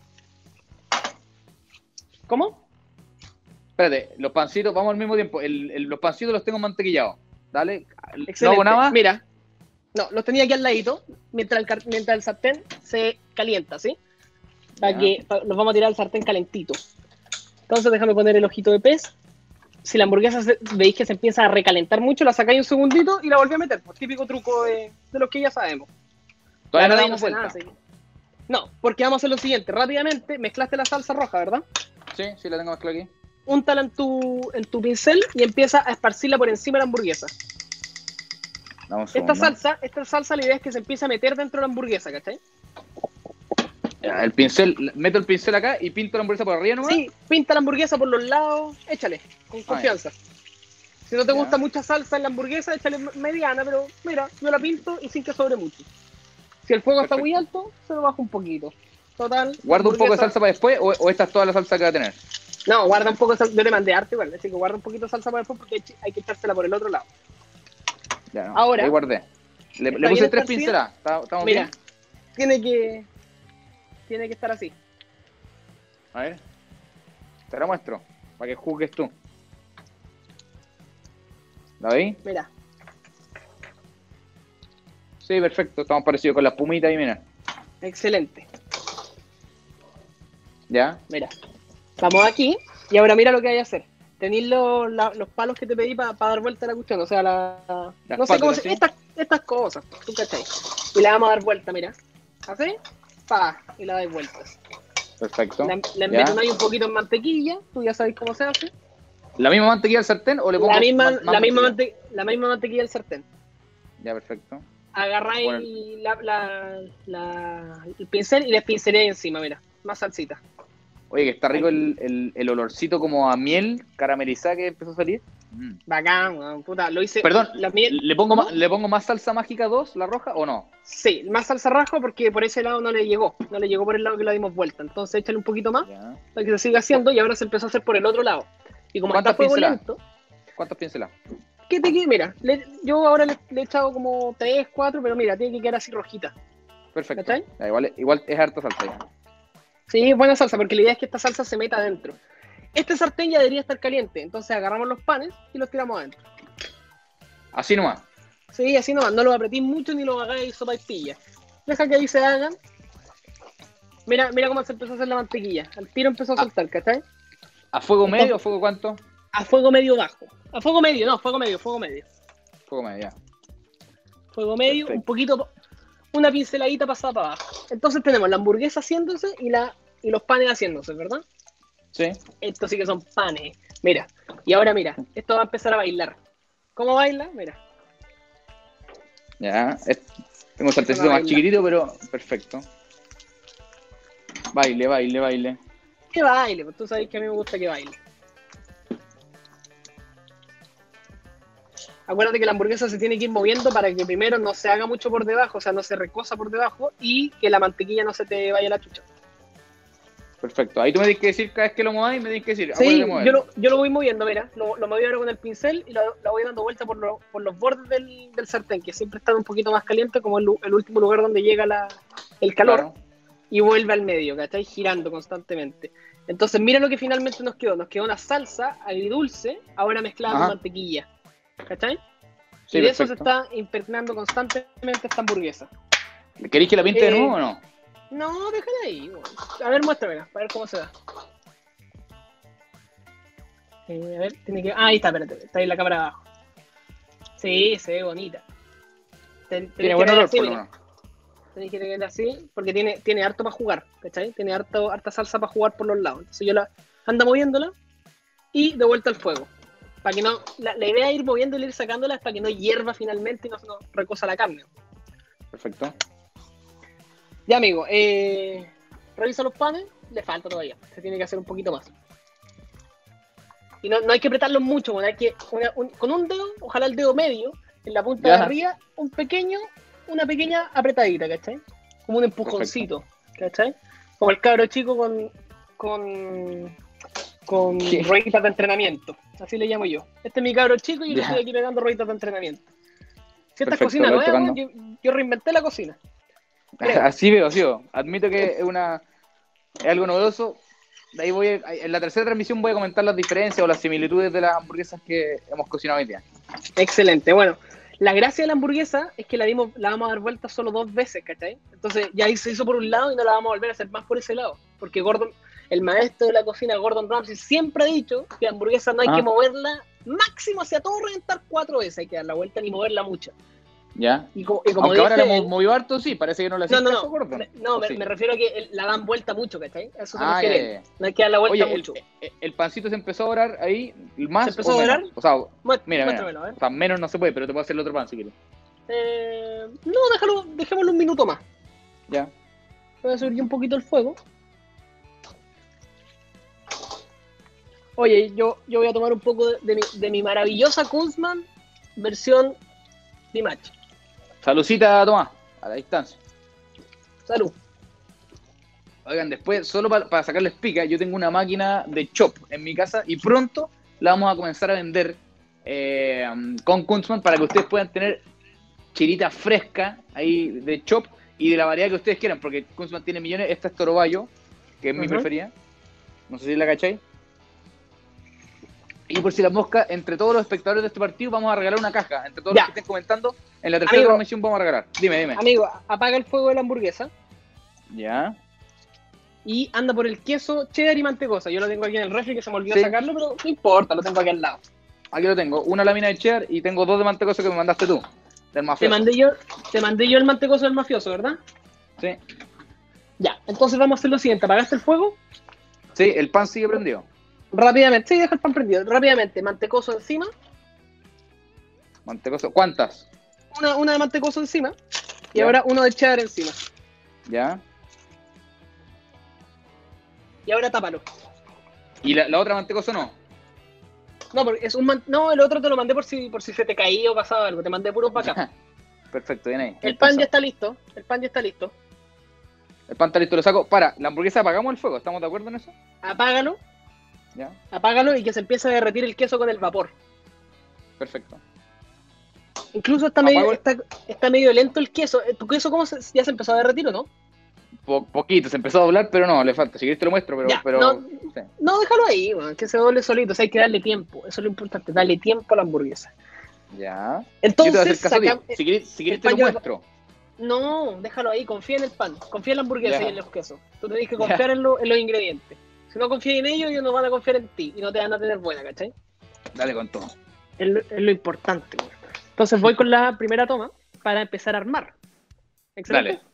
¿Cómo? espérate, los pancitos, vamos al mismo tiempo. El, el- los pancitos los tengo mantequillados. Dale. No Excelente. hago nada más. Mira, no, los tenía aquí al ladito, mientras el, car- mientras el sartén se calienta, ¿sí? Para Ya. que pa- los vamos a tirar al sartén calentito. Entonces déjame poner el ojito de pez. Si la hamburguesa se- veis que se empieza a recalentar mucho, la sacáis un segundito y la volví a meter. Pues típico truco de, de los que ya sabemos. Todavía no La damos verdad, vuelta. no sé nada, así. No, porque vamos a hacer lo siguiente. Rápidamente mezclaste la salsa roja, ¿verdad? Sí, sí, la tengo más clara aquí. Úntala en tu, en tu pincel y empieza a esparcirla por encima de la hamburguesa. Dame un Esta segundo. salsa, esta salsa la idea es que se empiece a meter dentro de la hamburguesa, ¿cachai? Ya, el pincel, meto el pincel acá y pinto la hamburguesa por arriba nomás. Sí, pinta la hamburguesa por los lados, échale, con confianza. Si no te Ya. gusta mucha salsa en la hamburguesa, échale mediana, pero mira, yo la pinto y sin que sobre mucho. Si el fuego está Perfecto. muy alto, se lo bajo un poquito. Total. ¿Guardo un poco de hamburguesa- salsa para después o, o esta es toda la salsa que va a tener? No, guarda un poco de salsa. Yo le mandé arte igual, así que guarda un poquito de salsa para después porque hay- hay que echársela por el otro lado. Ya, no, Ahora- ahí guardé. Le, le ¿Está puse bien tres esparcida? pinceladas. ¿Está- ¿Estamos Mira, bien? tiene que. Tiene que estar así. A ver. Te la muestro. Para que juzgues tú. ¿La veis? Mira. Sí, perfecto. Estamos parecidos con las pumitas y mira. Excelente. ¿Ya? Mira. Estamos aquí y ahora mira lo que hay que hacer. Tenéis los, la- los palos que te pedí para dar vuelta a la cuestión, o sea, la, Las no sé cómo pátulas, se, ¿sí? estas, estas cosas, tú cachai. Y la vamos a dar vuelta, mira. Así, pa, y la dais vueltas. Perfecto. La, la ¿Ya? embetunáis un poquito en mantequilla, tú ya sabéis cómo se hace. ¿La misma mantequilla al sartén o le pongo La misma, más- más la, misma mantequilla? mante- la misma mantequilla del sartén. Ya, perfecto. Agarráis Bueno. la, la, la- el pincel y le pinceléis encima, mira, más salsita. Oye, que está rico el, el, el olorcito como a miel caramelizada que empezó a salir. Mm. Bacán, weón, puta, lo hice. Perdón, la miel, ¿le pongo, ¿cómo? más, ¿le pongo más salsa mágica dos, la roja, o no? Sí, más salsa raja porque por ese lado no le llegó, no le llegó por el lado que la dimos vuelta. Entonces échale un poquito más Ya. para que se siga haciendo y ahora se empezó a hacer por el otro lado. Y como está ¿Cuántas fuego pinceladas? lento, ¿Cuántas pinceladas? ¿qué te queda? Mira, le- yo ahora le, le he echado como tres, cuatro, pero mira, tiene que quedar así rojita. Perfecto. ¿Cachai? Ya, igual, igual es harta salsa ya. Sí, buena salsa, porque la idea es que esta salsa se meta adentro. Este sartén ya debería estar caliente, entonces agarramos los panes y los tiramos adentro. Así nomás. Sí, así nomás, no los apretís mucho ni los hagáis sopaipilla. Deja que ahí se hagan. Mira, mira cómo se empezó a hacer la mantequilla. Al tiro empezó a soltar, ¿cachai? ¿A fuego Entonces, medio o fuego cuánto? A fuego medio bajo. A fuego medio, no, fuego medio, fuego medio. Fuego medio, ya. Fuego medio, Perfecto. un poquito, una pinceladita pasada para abajo. Entonces tenemos la hamburguesa haciéndose y, la, y los panes haciéndose, ¿verdad? Sí. Estos sí que son panes. Mira, y ahora mira, esto va a empezar a bailar. ¿Cómo baila? Mira. Ya. Es- tengo un sartencito más baila. chiquitito, pero perfecto. Baile, baile, baile. Que baile, pues tú sabes que a mí me gusta que baile. Acuérdate que la hamburguesa se tiene que ir moviendo para que primero no se haga mucho por debajo, o sea, no se recosa por debajo y que la mantequilla no se te vaya a la chucha. Perfecto. Ahí tú me tienes que decir cada vez que lo mueváis, me tienes que decir. Sí, acuérdate de moverlo. yo lo, yo lo voy moviendo, mira, lo, lo moví ahora con el pincel y lo, lo voy dando vuelta por, lo- por los bordes del, del sartén, que siempre están un poquito más calientes, como el, lu- el último lugar donde llega la, el calor, Claro. y vuelve al medio, ¿cachai? Girando constantemente. Entonces, mira lo que finalmente nos quedó. Nos quedó una salsa agridulce, ahora mezclada Ajá. con mantequilla, ¿cachai? Sí, y de eso se perfecto. está impregnando constantemente esta hamburguesa. ¿Queréis que la pinte de Eh, nuevo o no? No, déjala ahí. Bueno. A ver, muéstramela, para ver cómo se da. Eh, a ver, tiene que. Ah, ahí está, espérate, está ahí la cámara abajo. Sí, se ve bonita. Ten- tenés Tiene que buen ver olor, así, por lo mira. menos. Tenéis que ver así, porque tiene, tiene harto para jugar, ¿cachai? Tiene harto, harta salsa para jugar por los lados. Entonces yo la ando moviéndola y de vuelta al fuego. Para que no. La, la idea de ir moviéndola y ir sacándola es para que no hierva finalmente y no se nos recosa la carne. Perfecto. Ya, amigo, eh, revisa los panes, le falta todavía, se tiene que hacer un poquito más. Y no, no hay que apretarlos mucho, bueno, hay que, una- un- con un dedo, ojalá el dedo medio, en la punta Ya. de arriba, un pequeño, una pequeña apretadita, ¿cachai? Como un empujoncito, ¿cachai? Como el cabro chico con, con, con ¿Qué? rueditas de entrenamiento, así le llamo yo. Este es mi cabro chico y yo le Ya. estoy aquí pegando rueditas de entrenamiento. Si esta es Perfecto, cocina lo voy nueva, tocando. yo, yo reinventé la cocina. Creo. Así veo, así veo. Admito que es una es algo novedoso. De ahí voy a- en la tercera transmisión voy a comentar las diferencias o las similitudes de las hamburguesas que hemos cocinado hoy día. Excelente. Bueno, la gracia de la hamburguesa es que la dimos, la vamos a dar vuelta solo dos veces, ¿cachai? Entonces ya ahí se hizo por un lado y no la vamos a volver a hacer más por ese lado. Porque Gordon, el maestro de la cocina, Gordon Ramsay, siempre ha dicho que la hamburguesa no hay Ah. que moverla máximo hacia todo reventar cuatro veces, hay que dar la vuelta ni moverla mucho. ¿Ya? Y como, y como Aunque ahora dice la hemos él- movido harto, sí, parece que no le no, hacen no, caso, no, Gordon. me- no, ¿O me, sí? me refiero a que el- la dan vuelta mucho, ¿cachai? A eso se Ah, refiere ya, él. ya, ya. No hay que dar la vuelta Oye, el, mucho. el- el pancito se empezó a dorar ahí más ¿Se empezó o a menos. dorar? O sea, Muest- mira, muéstramelo, mira. a ver. O sea, menos no se puede, pero te puedo hacer el otro pan si quieres. Eh, no, déjalo, dejémoslo un minuto más. Ya. Voy a subir yo un poquito el fuego. Oye, yo, yo voy a tomar un poco de, de mi, de mi maravillosa Kunzman versión Dimash. Salucita, Tomás, a la distancia. Salud. Oigan, después, solo para sacarles pica, yo tengo una máquina de chop en mi casa y pronto la vamos a comenzar a vender eh, con Kunzman para que ustedes puedan tener chirita fresca ahí de chop y de la variedad que ustedes quieran, porque Kunzman tiene millones. Esta es Toro Bayo, que es mi Ujú. preferida. No sé si la cacháis. Y por si las moscas, entre todos los espectadores de este partido vamos a regalar una caja. Entre todos Ya. los que estén comentando, en la tercera Amigo. transmisión vamos a regalar. Dime, dime. Amigo, apaga el fuego de la hamburguesa Ya. y anda por el queso cheddar y mantecosa. Yo lo tengo aquí en el refri que se me olvidó Sí. sacarlo, pero no importa, lo tengo aquí al lado. Aquí lo tengo. Una lámina de cheddar y tengo dos de mantecoso que me mandaste tú. Del Te mafioso. mandé yo, te mandé yo el mantecoso del mafioso, ¿verdad? Sí. Ya, entonces vamos a hacer lo siguiente. ¿Apagaste el fuego? Sí, el pan sigue prendido. Rápidamente, sí, deja el pan prendido. Rápidamente, mantecoso encima. Mantecoso. ¿Cuántas? Una, una de mantecoso encima. Y Ya. ahora uno de cheddar encima. Ya. Y ahora tápalo. ¿Y la, la otra mantecoso no? No, porque es un man- no, el otro te lo mandé por si por si se te caía o pasaba algo. Te mandé puro para acá. Perfecto, bien ahí. El Bien pan pensado. ya está listo. El pan ya está listo. El pan está listo, lo saco. Para, la hamburguesa apagamos el fuego. ¿Estamos de acuerdo en eso? Apágalo. Ya. Apágalo y que se empiece a derretir el queso con el vapor. Perfecto. Incluso está medio, Apago- está, está medio lento el queso. ¿Tu queso cómo se, ya se empezó a derretir o no? Po- poquito, se empezó a doblar, pero no, le falta. Si querés te lo muestro, pero... Ya, pero no, sí. no, déjalo ahí, weón, que se doble solito. O sea, hay que darle tiempo. Eso es lo importante, darle tiempo a la hamburguesa. Ya. Yo Entonces, te voy a hacer caso a ti. saca- Si querés, si querés el te lo paño- muestro. No, déjalo ahí, confía en el pan, confía en la hamburguesa Ya. y en los quesos. Tú tenés que confiar en, lo- en los ingredientes. Si no confías en ellos, ellos no van a confiar en ti y no te van a tener buena, ¿cachai? Dale con todo. Es lo, es lo importante, weón. Entonces voy con la primera toma para empezar a armar. Excelente. Dale.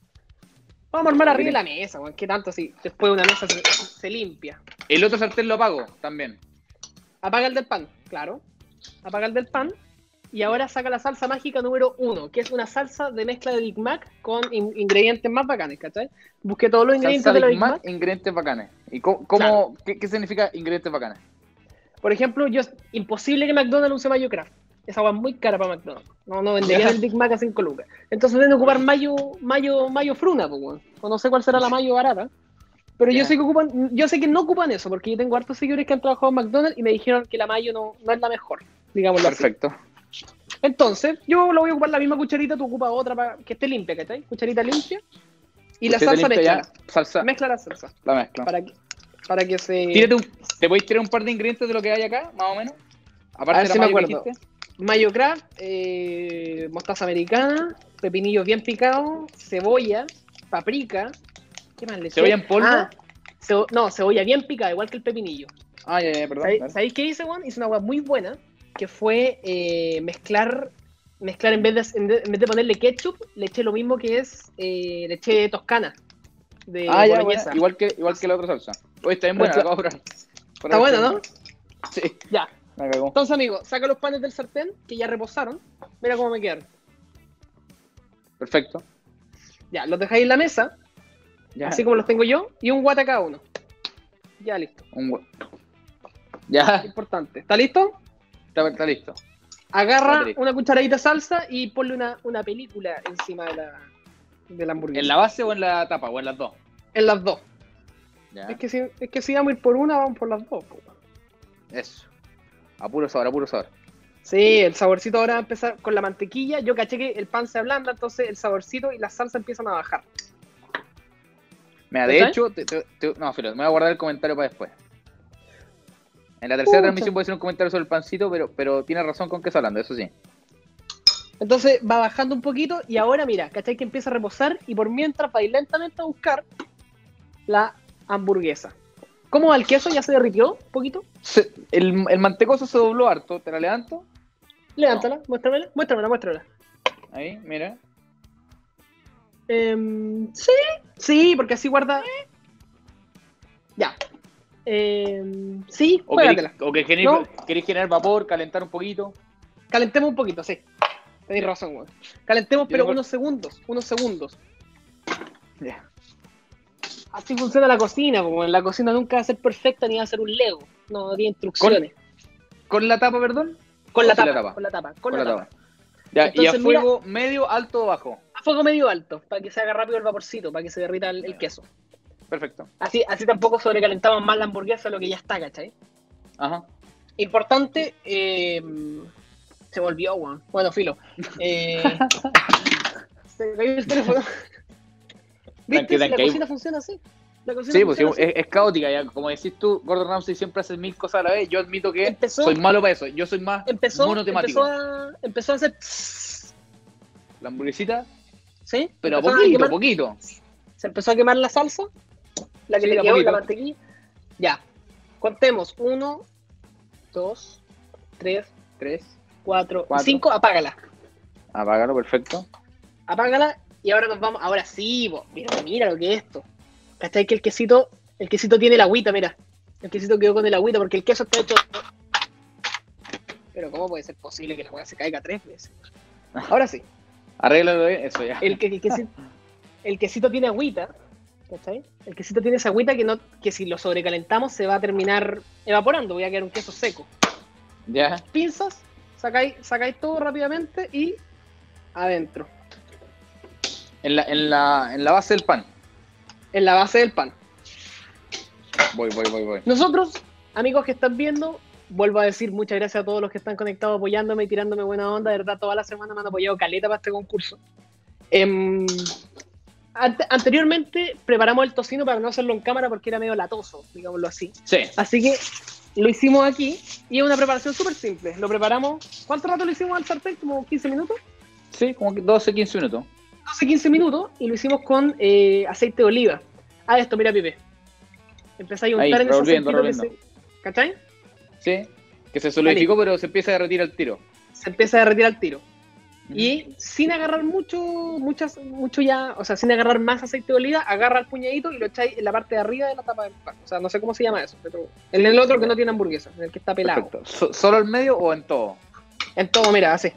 Vamos a armar arriba de la mesa, weón. ¿Qué tanto así? Después una mesa se, se limpia. El otro sartén lo apago también. Apaga el del pan, claro. Apaga el del pan. Y ahora saca la salsa mágica número uno, que es una salsa de mezcla de Big Mac con in- ingredientes más bacanes, ¿cachai? Busqué todos los ingredientes Salsa de la Big Big Mac, Mac. ingredientes bacanes. ¿Y cómo, cómo- Claro. qué, qué significa ingredientes bacanes? Por ejemplo, yo imposible que McDonald's use mayo craft. Esa agua es muy cara para McDonald's. No, no venderían Ya. el Big Mac a cinco lucas. Entonces deben ocupar mayo, mayo, mayo fruna, pues, weón. O no sé cuál será la mayo barata. Pero Ya. yo sé que ocupan, yo sé que no ocupan eso, porque yo tengo hartos seguidores que han trabajado en McDonald's y me dijeron que la mayo no, no es la mejor, digámoslo así. Perfecto. Entonces, yo lo voy a ocupar la misma cucharita, tú ocupas otra para que esté limpia, ¿cachai? Cucharita limpia. Y la Cucharita salsa limpia mezcla. ya, salsa, Mezcla la salsa. la mezcla. Para que, para que se. Tírate un, ¿te podéis tirar un par de ingredientes de lo que hay acá, más o menos? Aparte A ver de la si me mayo que acuerdo. dijiste. Mayo craft, eh, mostaza americana, pepinillos bien picados, cebolla, paprika. ¿Qué más le eché? ¿Cebolla en polvo? Ah, cebo- no, cebolla bien picada, igual que el pepinillo. Ah, ya, ya, perdón. ¿Sabéis, dale. sabéis qué hice, Juan? Hice una agua muy buena, que fue eh, mezclar, mezclar en vez, de, en vez de ponerle ketchup, le eché lo mismo que es, eh, le eché toscana, de Ah, ya, boloñesa. buena. igual, que, igual que la otra salsa. Oye, está bien buena, la acabo de probar. Está buena, ¿no? Sí, Ya. me cagó. Entonces, amigos, saca los panes del sartén, que ya reposaron. Mira cómo me quedaron. Perfecto. Ya, los dejáis en la mesa, Ya. así como los tengo yo, y un guata cada uno. Ya, listo. Un hue- Ya, Importante. ¿Está listo? está, está listo. Agarra Madre. una cucharadita de salsa y ponle una, una película encima de la, de la hamburguesa. ¿En la base o en la tapa? ¿O en las dos? En las dos. Ya. Es que, si, es que si vamos a ir por una, vamos por las dos. po. Eso. A puro sabor, a puro sabor. Sí, el saborcito ahora va a empezar con la mantequilla. Yo caché que el pan se ablanda, entonces el saborcito y la salsa empiezan a bajar. Mira, de ¿Cachai? hecho, te, te- te- no, Filo, me voy a guardar el comentario para después. En la tercera Pucha. transmisión voy a hacer un comentario sobre el pancito, pero, pero tiene razón con qué está hablando, eso sí. Entonces va bajando un poquito y ahora mira, ¿cachai? Que empieza a reposar y por mientras va a ir lentamente a buscar la hamburguesa. ¿Cómo va el queso? ¿Ya se derritió un poquito? Se- el, el mantecoso se dobló harto, te la levanto. Levántala, muéstramela, muéstramela, muéstramela. Ahí, mira. Em, sí, sí, porque así guarda. Ya. Em, sí, O queréis, juégatela. o que queréis, No. queréis generar vapor, calentar un poquito. Calentemos un poquito, sí. Tenéis razón, weón. Calentemos, Yo pero tengo- unos segundos, unos segundos. Ya. Así funciona la cocina, como en la cocina nunca va a ser perfecta ni va a ser un Lego. No, no tiene instrucciones. ¿Con la tapa, perdón? Con la o sin tapa, la tapa? con la tapa, con Con la la tapa. tapa. Ya, y a Entonces, fuego medio, alto o bajo. A fuego medio alto, para que se haga rápido el vaporcito, para que se derrita el, el queso. Perfecto. Así, así tampoco sobrecalentamos más la hamburguesa de lo que ya está, ¿cachai? Ajá. Importante, eh, se volvió, weón. Bueno, filo. Eh, se cayó el teléfono. ¿Viste? Tranqui, Si la tranqui, ahí- cocina funciona así. La cocina Sí, pues sí, funciona es, es caótica. Ya. Como decís tú, Gordon Ramsay siempre hace mil cosas a la vez. Yo admito que Empezó- soy malo para eso. Yo soy más así. Empezó, monotemático. empezó, a, empezó a hacer... La hamburguesita, ¿Sí? pero a Empezó poquito, quemar- poquito. Se empezó a quemar la salsa, la que Sí, le de a quedó y la poquito. mantequilla. Ya. Contemos. Uno, dos, tres, Tres. cuatro, Cuatro. cinco. Apágala. Apágalo, perfecto. Apágala y ahora nos vamos. Ahora sí, bo. Mira, mira lo que es esto. ¿Cachai? Que el quesito, el quesito tiene la agüita, mira. El quesito quedó con el agüita porque el queso está hecho. Pero ¿cómo puede ser posible que la hueá se caiga tres veces? Ahora sí. Arréglalo, eh, eso ya. El, que- el quesito, el quesito tiene agüita. ¿Cachai? El quesito tiene esa agüita que no, que si lo sobrecalentamos se va a terminar evaporando. Voy a quedar un queso seco. Ya. Pinzas, sacáis, sacáis todo rápidamente y adentro. En la, en la, en la base del pan. En la base del pan. Voy, voy, voy, voy. Nosotros, amigos que están viendo, vuelvo a decir muchas gracias a todos los que están conectados apoyándome y tirándome buena onda. De verdad, toda la semana me han apoyado caleta para este concurso. Eh, ante, anteriormente preparamos el tocino para no hacerlo en cámara porque era medio latoso, digámoslo así. Sí. Así que lo hicimos aquí y es una preparación súper simple. Lo preparamos. ¿Cuánto rato lo hicimos al sartén? ¿Como quince minutos? Sí, como que doce, quince minutos. doce, quince minutos y lo hicimos con eh, aceite de oliva. Ah, esto, mira, Pipe. Empezáis a untar Ahí, en ese revolviendo, aceitito que revolviendo. se... ¿Cachai? Sí, que se solidificó, pero se empieza a derretir al tiro. Se empieza a derretir al tiro. Ujú. Y sin agarrar mucho, muchas, mucho ya, o sea, sin agarrar más aceite de oliva, agarra el puñadito y lo echáis en la parte de arriba de la tapa del pan. O sea, no sé cómo se llama eso, pero en el otro que no tiene hamburguesa, en el que está pelado. Perfecto. So- ¿Solo al medio o en todo? En todo, mira, así.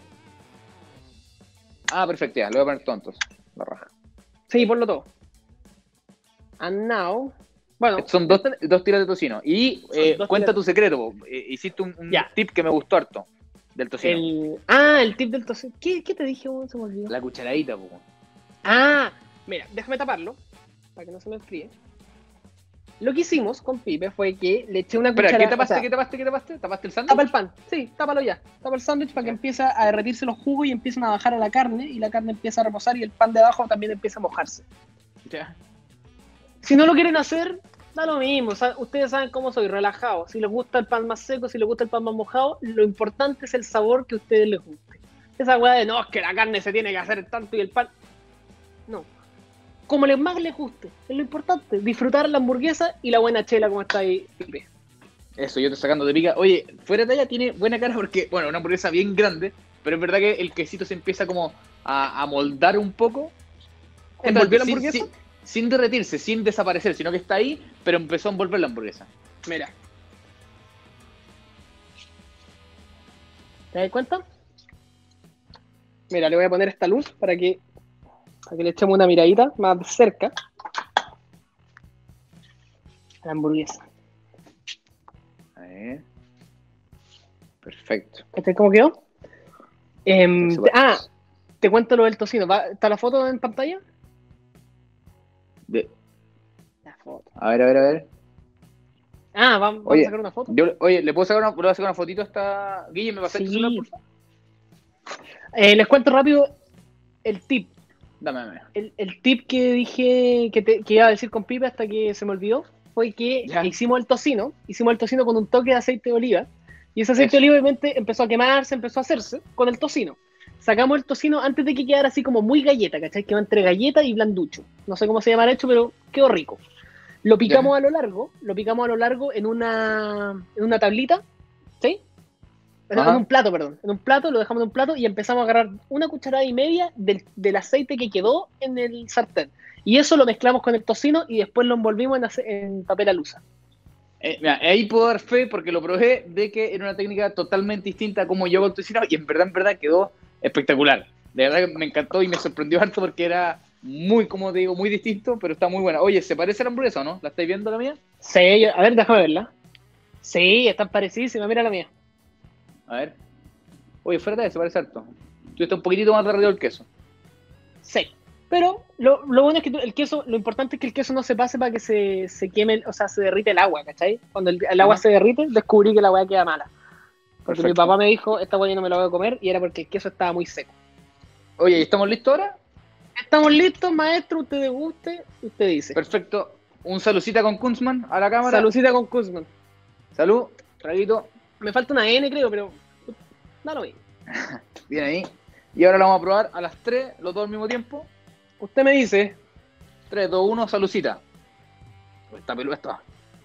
Ah, perfecto, ya, le voy a poner tontos. La raja. Sí, ponlo todo. And now, bueno, Son dos, este- dos tiras de tocino. Y eh, dos cuenta tiras- tu secreto, po. Eh, hiciste un, un Ya. tip que me gustó harto del tocino. el, ah, el tip del tocino. ¿Qué, qué te dije? weón? Se me olvidó. La cucharadita, po. Ah, mira, déjame taparlo para que no se me enfríe. Lo que hicimos con Pipe fue que le eché una Espera, cucharada. ¿qué tapaste? o sea, ¿Qué tapaste? ¿Qué tapaste? ¿Tapaste el sándwich? Tapa el pan, sí, tápalo ya. Tapa el sándwich para que Ya. empiece a derretirse los jugos y empiecen a bajar a la carne y la carne empieza a reposar y el pan de abajo también empieza a mojarse. Ya. Si no lo quieren hacer, da lo mismo. O sea, ustedes saben cómo soy, relajado. Si les gusta el pan más seco, si les gusta el pan más mojado, lo importante es el sabor que a ustedes les guste. Esa weá de no, es que la carne se tiene que hacer tanto y el pan. No. Como les más les guste, es lo importante. Disfrutar la hamburguesa y la buena chela como está ahí, Pipe. Eso, yo te sacando de pica. Oye, fuera de allá tiene buena cara porque, bueno, una hamburguesa bien grande, pero es verdad que el quesito se empieza como a, a moldar un poco. ¿Envolvió la Sin- hamburguesa? Sin, sin derretirse, sin desaparecer, sino que está ahí, pero empezó a envolver la hamburguesa. Mira. ¿Te das cuenta? Mira, le voy a poner esta luz para que, para que le echemos una miradita más de cerca a la hamburguesa. A ver. Perfecto. ¿Cachai cómo quedó? Em, Eso te- va. ah, te cuento lo del tocino. ¿Va- ¿Está la foto en pantalla? De- La foto. a ver, a ver, a ver. Ah, vamos, vamos Oye, a sacar una foto. Yo, oye, ¿le puedo sacar una, ¿le puedo sacar una fotito a esta? Guille, ¿me pasaste Sí. el celular, por favor? Eh, les cuento rápido el tip. Dame, dame. El, el tip que dije que, te- que iba a decir con Pipe hasta que se me olvidó fue que Ya. hicimos el tocino, hicimos el tocino con un toque de aceite de oliva y ese aceite Eso. de oliva obviamente empezó a quemarse, empezó a hacerse con el tocino. Sacamos el tocino antes de que quedara así como muy galleta, ¿cachai? Quedó entre galleta y blanducho. No sé cómo se llama el hecho, pero quedó rico. Lo picamos Ya. a lo largo, lo picamos a lo largo en una, en una tablita, ¿sí? En, Ajá. en un plato, perdón. En un plato, lo dejamos en un plato y empezamos a agarrar una cucharada y media del, del aceite que quedó en el sartén. Y eso lo mezclamos con el tocino y después lo envolvimos en, ace- en papel alusa. Eh, mira, ahí puedo dar fe porque lo probé de que era una técnica totalmente distinta a como yo hago el tocino y en verdad, en verdad quedó espectacular. De verdad que me encantó y me sorprendió harto porque era muy, como te digo, muy distinto, pero está muy buena. Oye, ¿se parece a la hamburguesa o no? ¿La estáis viendo la mía? Sí, yo- a ver, déjame verla. Sí, está parecidísima, mira la mía. A ver. Oye, fuera de se parece harto. Tú estás un poquitito más derretido el queso. Sí. Pero lo, lo bueno es que tú- el queso, lo importante es que el queso no se pase para que se, se queme, o sea, se derrite el agua, ¿cachai? Cuando el, el agua Ajá. se derrite, descubrí que la hueá queda mala. Porque mi Perfecto. papá me dijo, esta hueá yo no me la voy a comer, y era porque el queso estaba muy seco. Oye, ¿y estamos listos ahora? Estamos listos, maestro, usted le guste, usted dice. Perfecto. Un saludcita con Kunzman a la cámara. Salucita con Kuzman. Salud. Traguito. Me falta una N, creo, pero da lo mismo. Bien ahí. Y ahora lo vamos a probar a las tres, los dos al mismo tiempo. Usted me dice, tres, dos, uno, saludcita. Esta peluda está.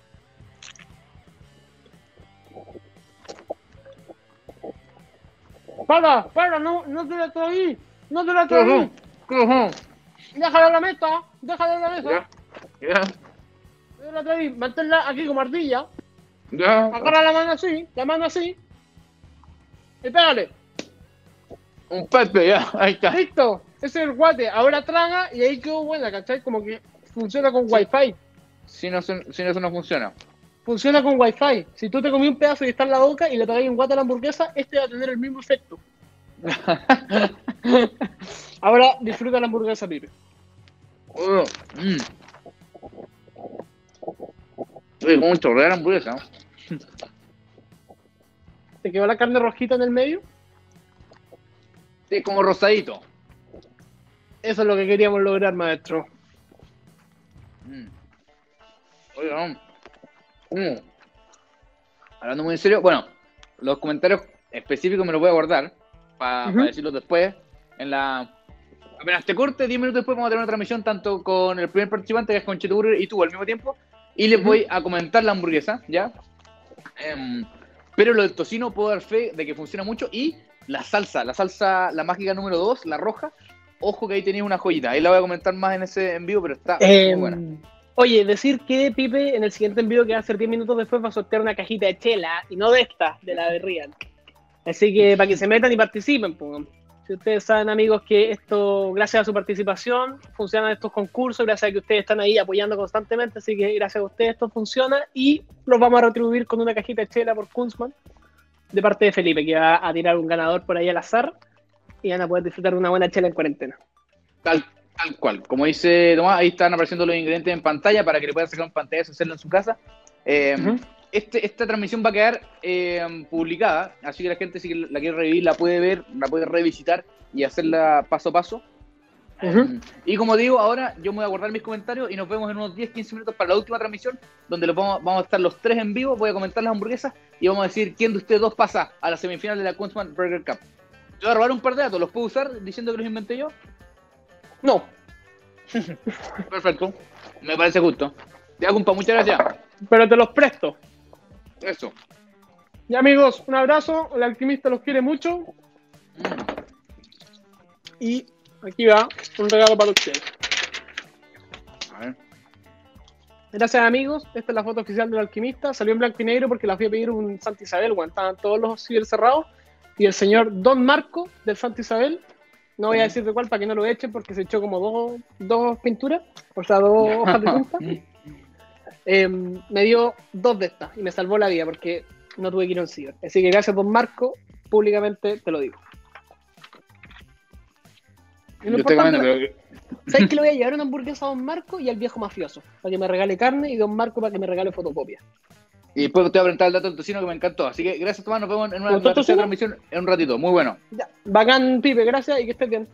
para, para, no, no te la traí, no te la traí. Déjala en la mesa, déjala en la mesa. Ya, Yo la traí, manténla aquí como ardilla. ya. Agarra la mano así, la mano así. Y pégale. Un pepe, ya. Ahí está. Listo. Ese es el guate. Ahora traga y ahí quedó buena, ¿cachai? Como que funciona con Wi-Fi. Si no, son- si no, eso no funciona. Funciona con Wi-Fi. Si tú te comí un pedazo y está en la boca y le pegáis un guate a la hamburguesa, este va a tener el mismo efecto. Ahora disfruta la hamburguesa, Pipe. Oh, mm. Oye, como un chorrear hamburguesa, ¿no? ¿Te quedó la carne rojita en el medio? Es como rosadito. Eso es lo que queríamos lograr, maestro. Mm. Oye, mm. Hablando muy en serio, bueno, los comentarios específicos me los voy a guardar para Uh-huh. decirlos después. En la Apenas te corte, diez minutos después vamos a tener una transmisión tanto con el primer participante, que es con Cheto Burger, y tú al mismo tiempo. Y les Uh-huh. voy a comentar la hamburguesa, ¿ya? Em, pero lo del tocino puedo dar fe de que funciona mucho. Y la salsa, la salsa, la mágica número dos, la roja. Ojo que ahí tenéis una joyita. Ahí la voy a comentar más en ese en vivo, pero está Eh, muy buena. Oye, decir que Pipe en el siguiente envío que va a ser diez minutos después va a sortear una cajita de chela, y no de esta, de la de Rian. Así que para que se metan y participen, pues. Si ustedes saben, amigos, que esto, gracias a su participación, funcionan estos concursos, gracias a que ustedes están ahí apoyando constantemente, así que gracias a ustedes esto funciona, y los vamos a retribuir con una cajita de chela por Kunzman, de parte de Felipe, que va a tirar un ganador por ahí al azar, y van a poder disfrutar de una buena chela en cuarentena. Tal, tal cual. Como dice Tomás, ahí están apareciendo los ingredientes en pantalla para que le puedan sacar en pantalla y hacerlo en su casa. Eh, Uh-huh. este, esta transmisión va a quedar eh, publicada, así que la gente, si la quiere revivir, la puede ver, la puede revisitar y hacerla paso a paso. Uh-huh. Eh, y como digo, ahora yo me voy a guardar mis comentarios y nos vemos en unos diez a quince minutos para la última transmisión, donde los vamos, vamos a estar los tres en vivo. Voy a comentar las hamburguesas y vamos a decir quién de ustedes dos pasa a la semifinal de la Kunzman Burger Cup. Yo voy a robar un par de datos, ¿los puedo usar diciendo que los inventé yo? No, Perfecto, me parece justo. Ya, compa, muchas gracias. pero te los presto. Eso. Y amigos, un abrazo, el alquimista los quiere mucho, Mm. y aquí va un regalo para ustedes. A ver. Gracias, amigos. Esta es la foto oficial del alquimista. Salió en blanco y negro porque la fui a pedir un Santa Isabel, bueno, estaban todos los ciber cerrados. Y el señor Don Marco del Santa Isabel, no voy a decir de cuál para que no lo echen porque se echó como dos, dos pinturas, o sea, dos hojas de tinta. Eh, me dio dos de estas y me salvó la vida porque no tuve que ir a un ciber. Así que gracias, Don Marco, públicamente te lo digo. Y lo Yo estoy importante- comiendo, pero... ¿Sabes que le voy a llevar una hamburguesa a Don Marco y al viejo mafioso? Para que me regale carne, y Don Marco para que me regale fotocopia. Y después te voy a preguntar el dato del tocino que me encantó. Así que gracias, Tomás. Nos vemos en una, ¿Te gustó una el tercera tocino? transmisión en un ratito. Muy bueno. Ya. Bacán, Pipe, gracias y que estés bien.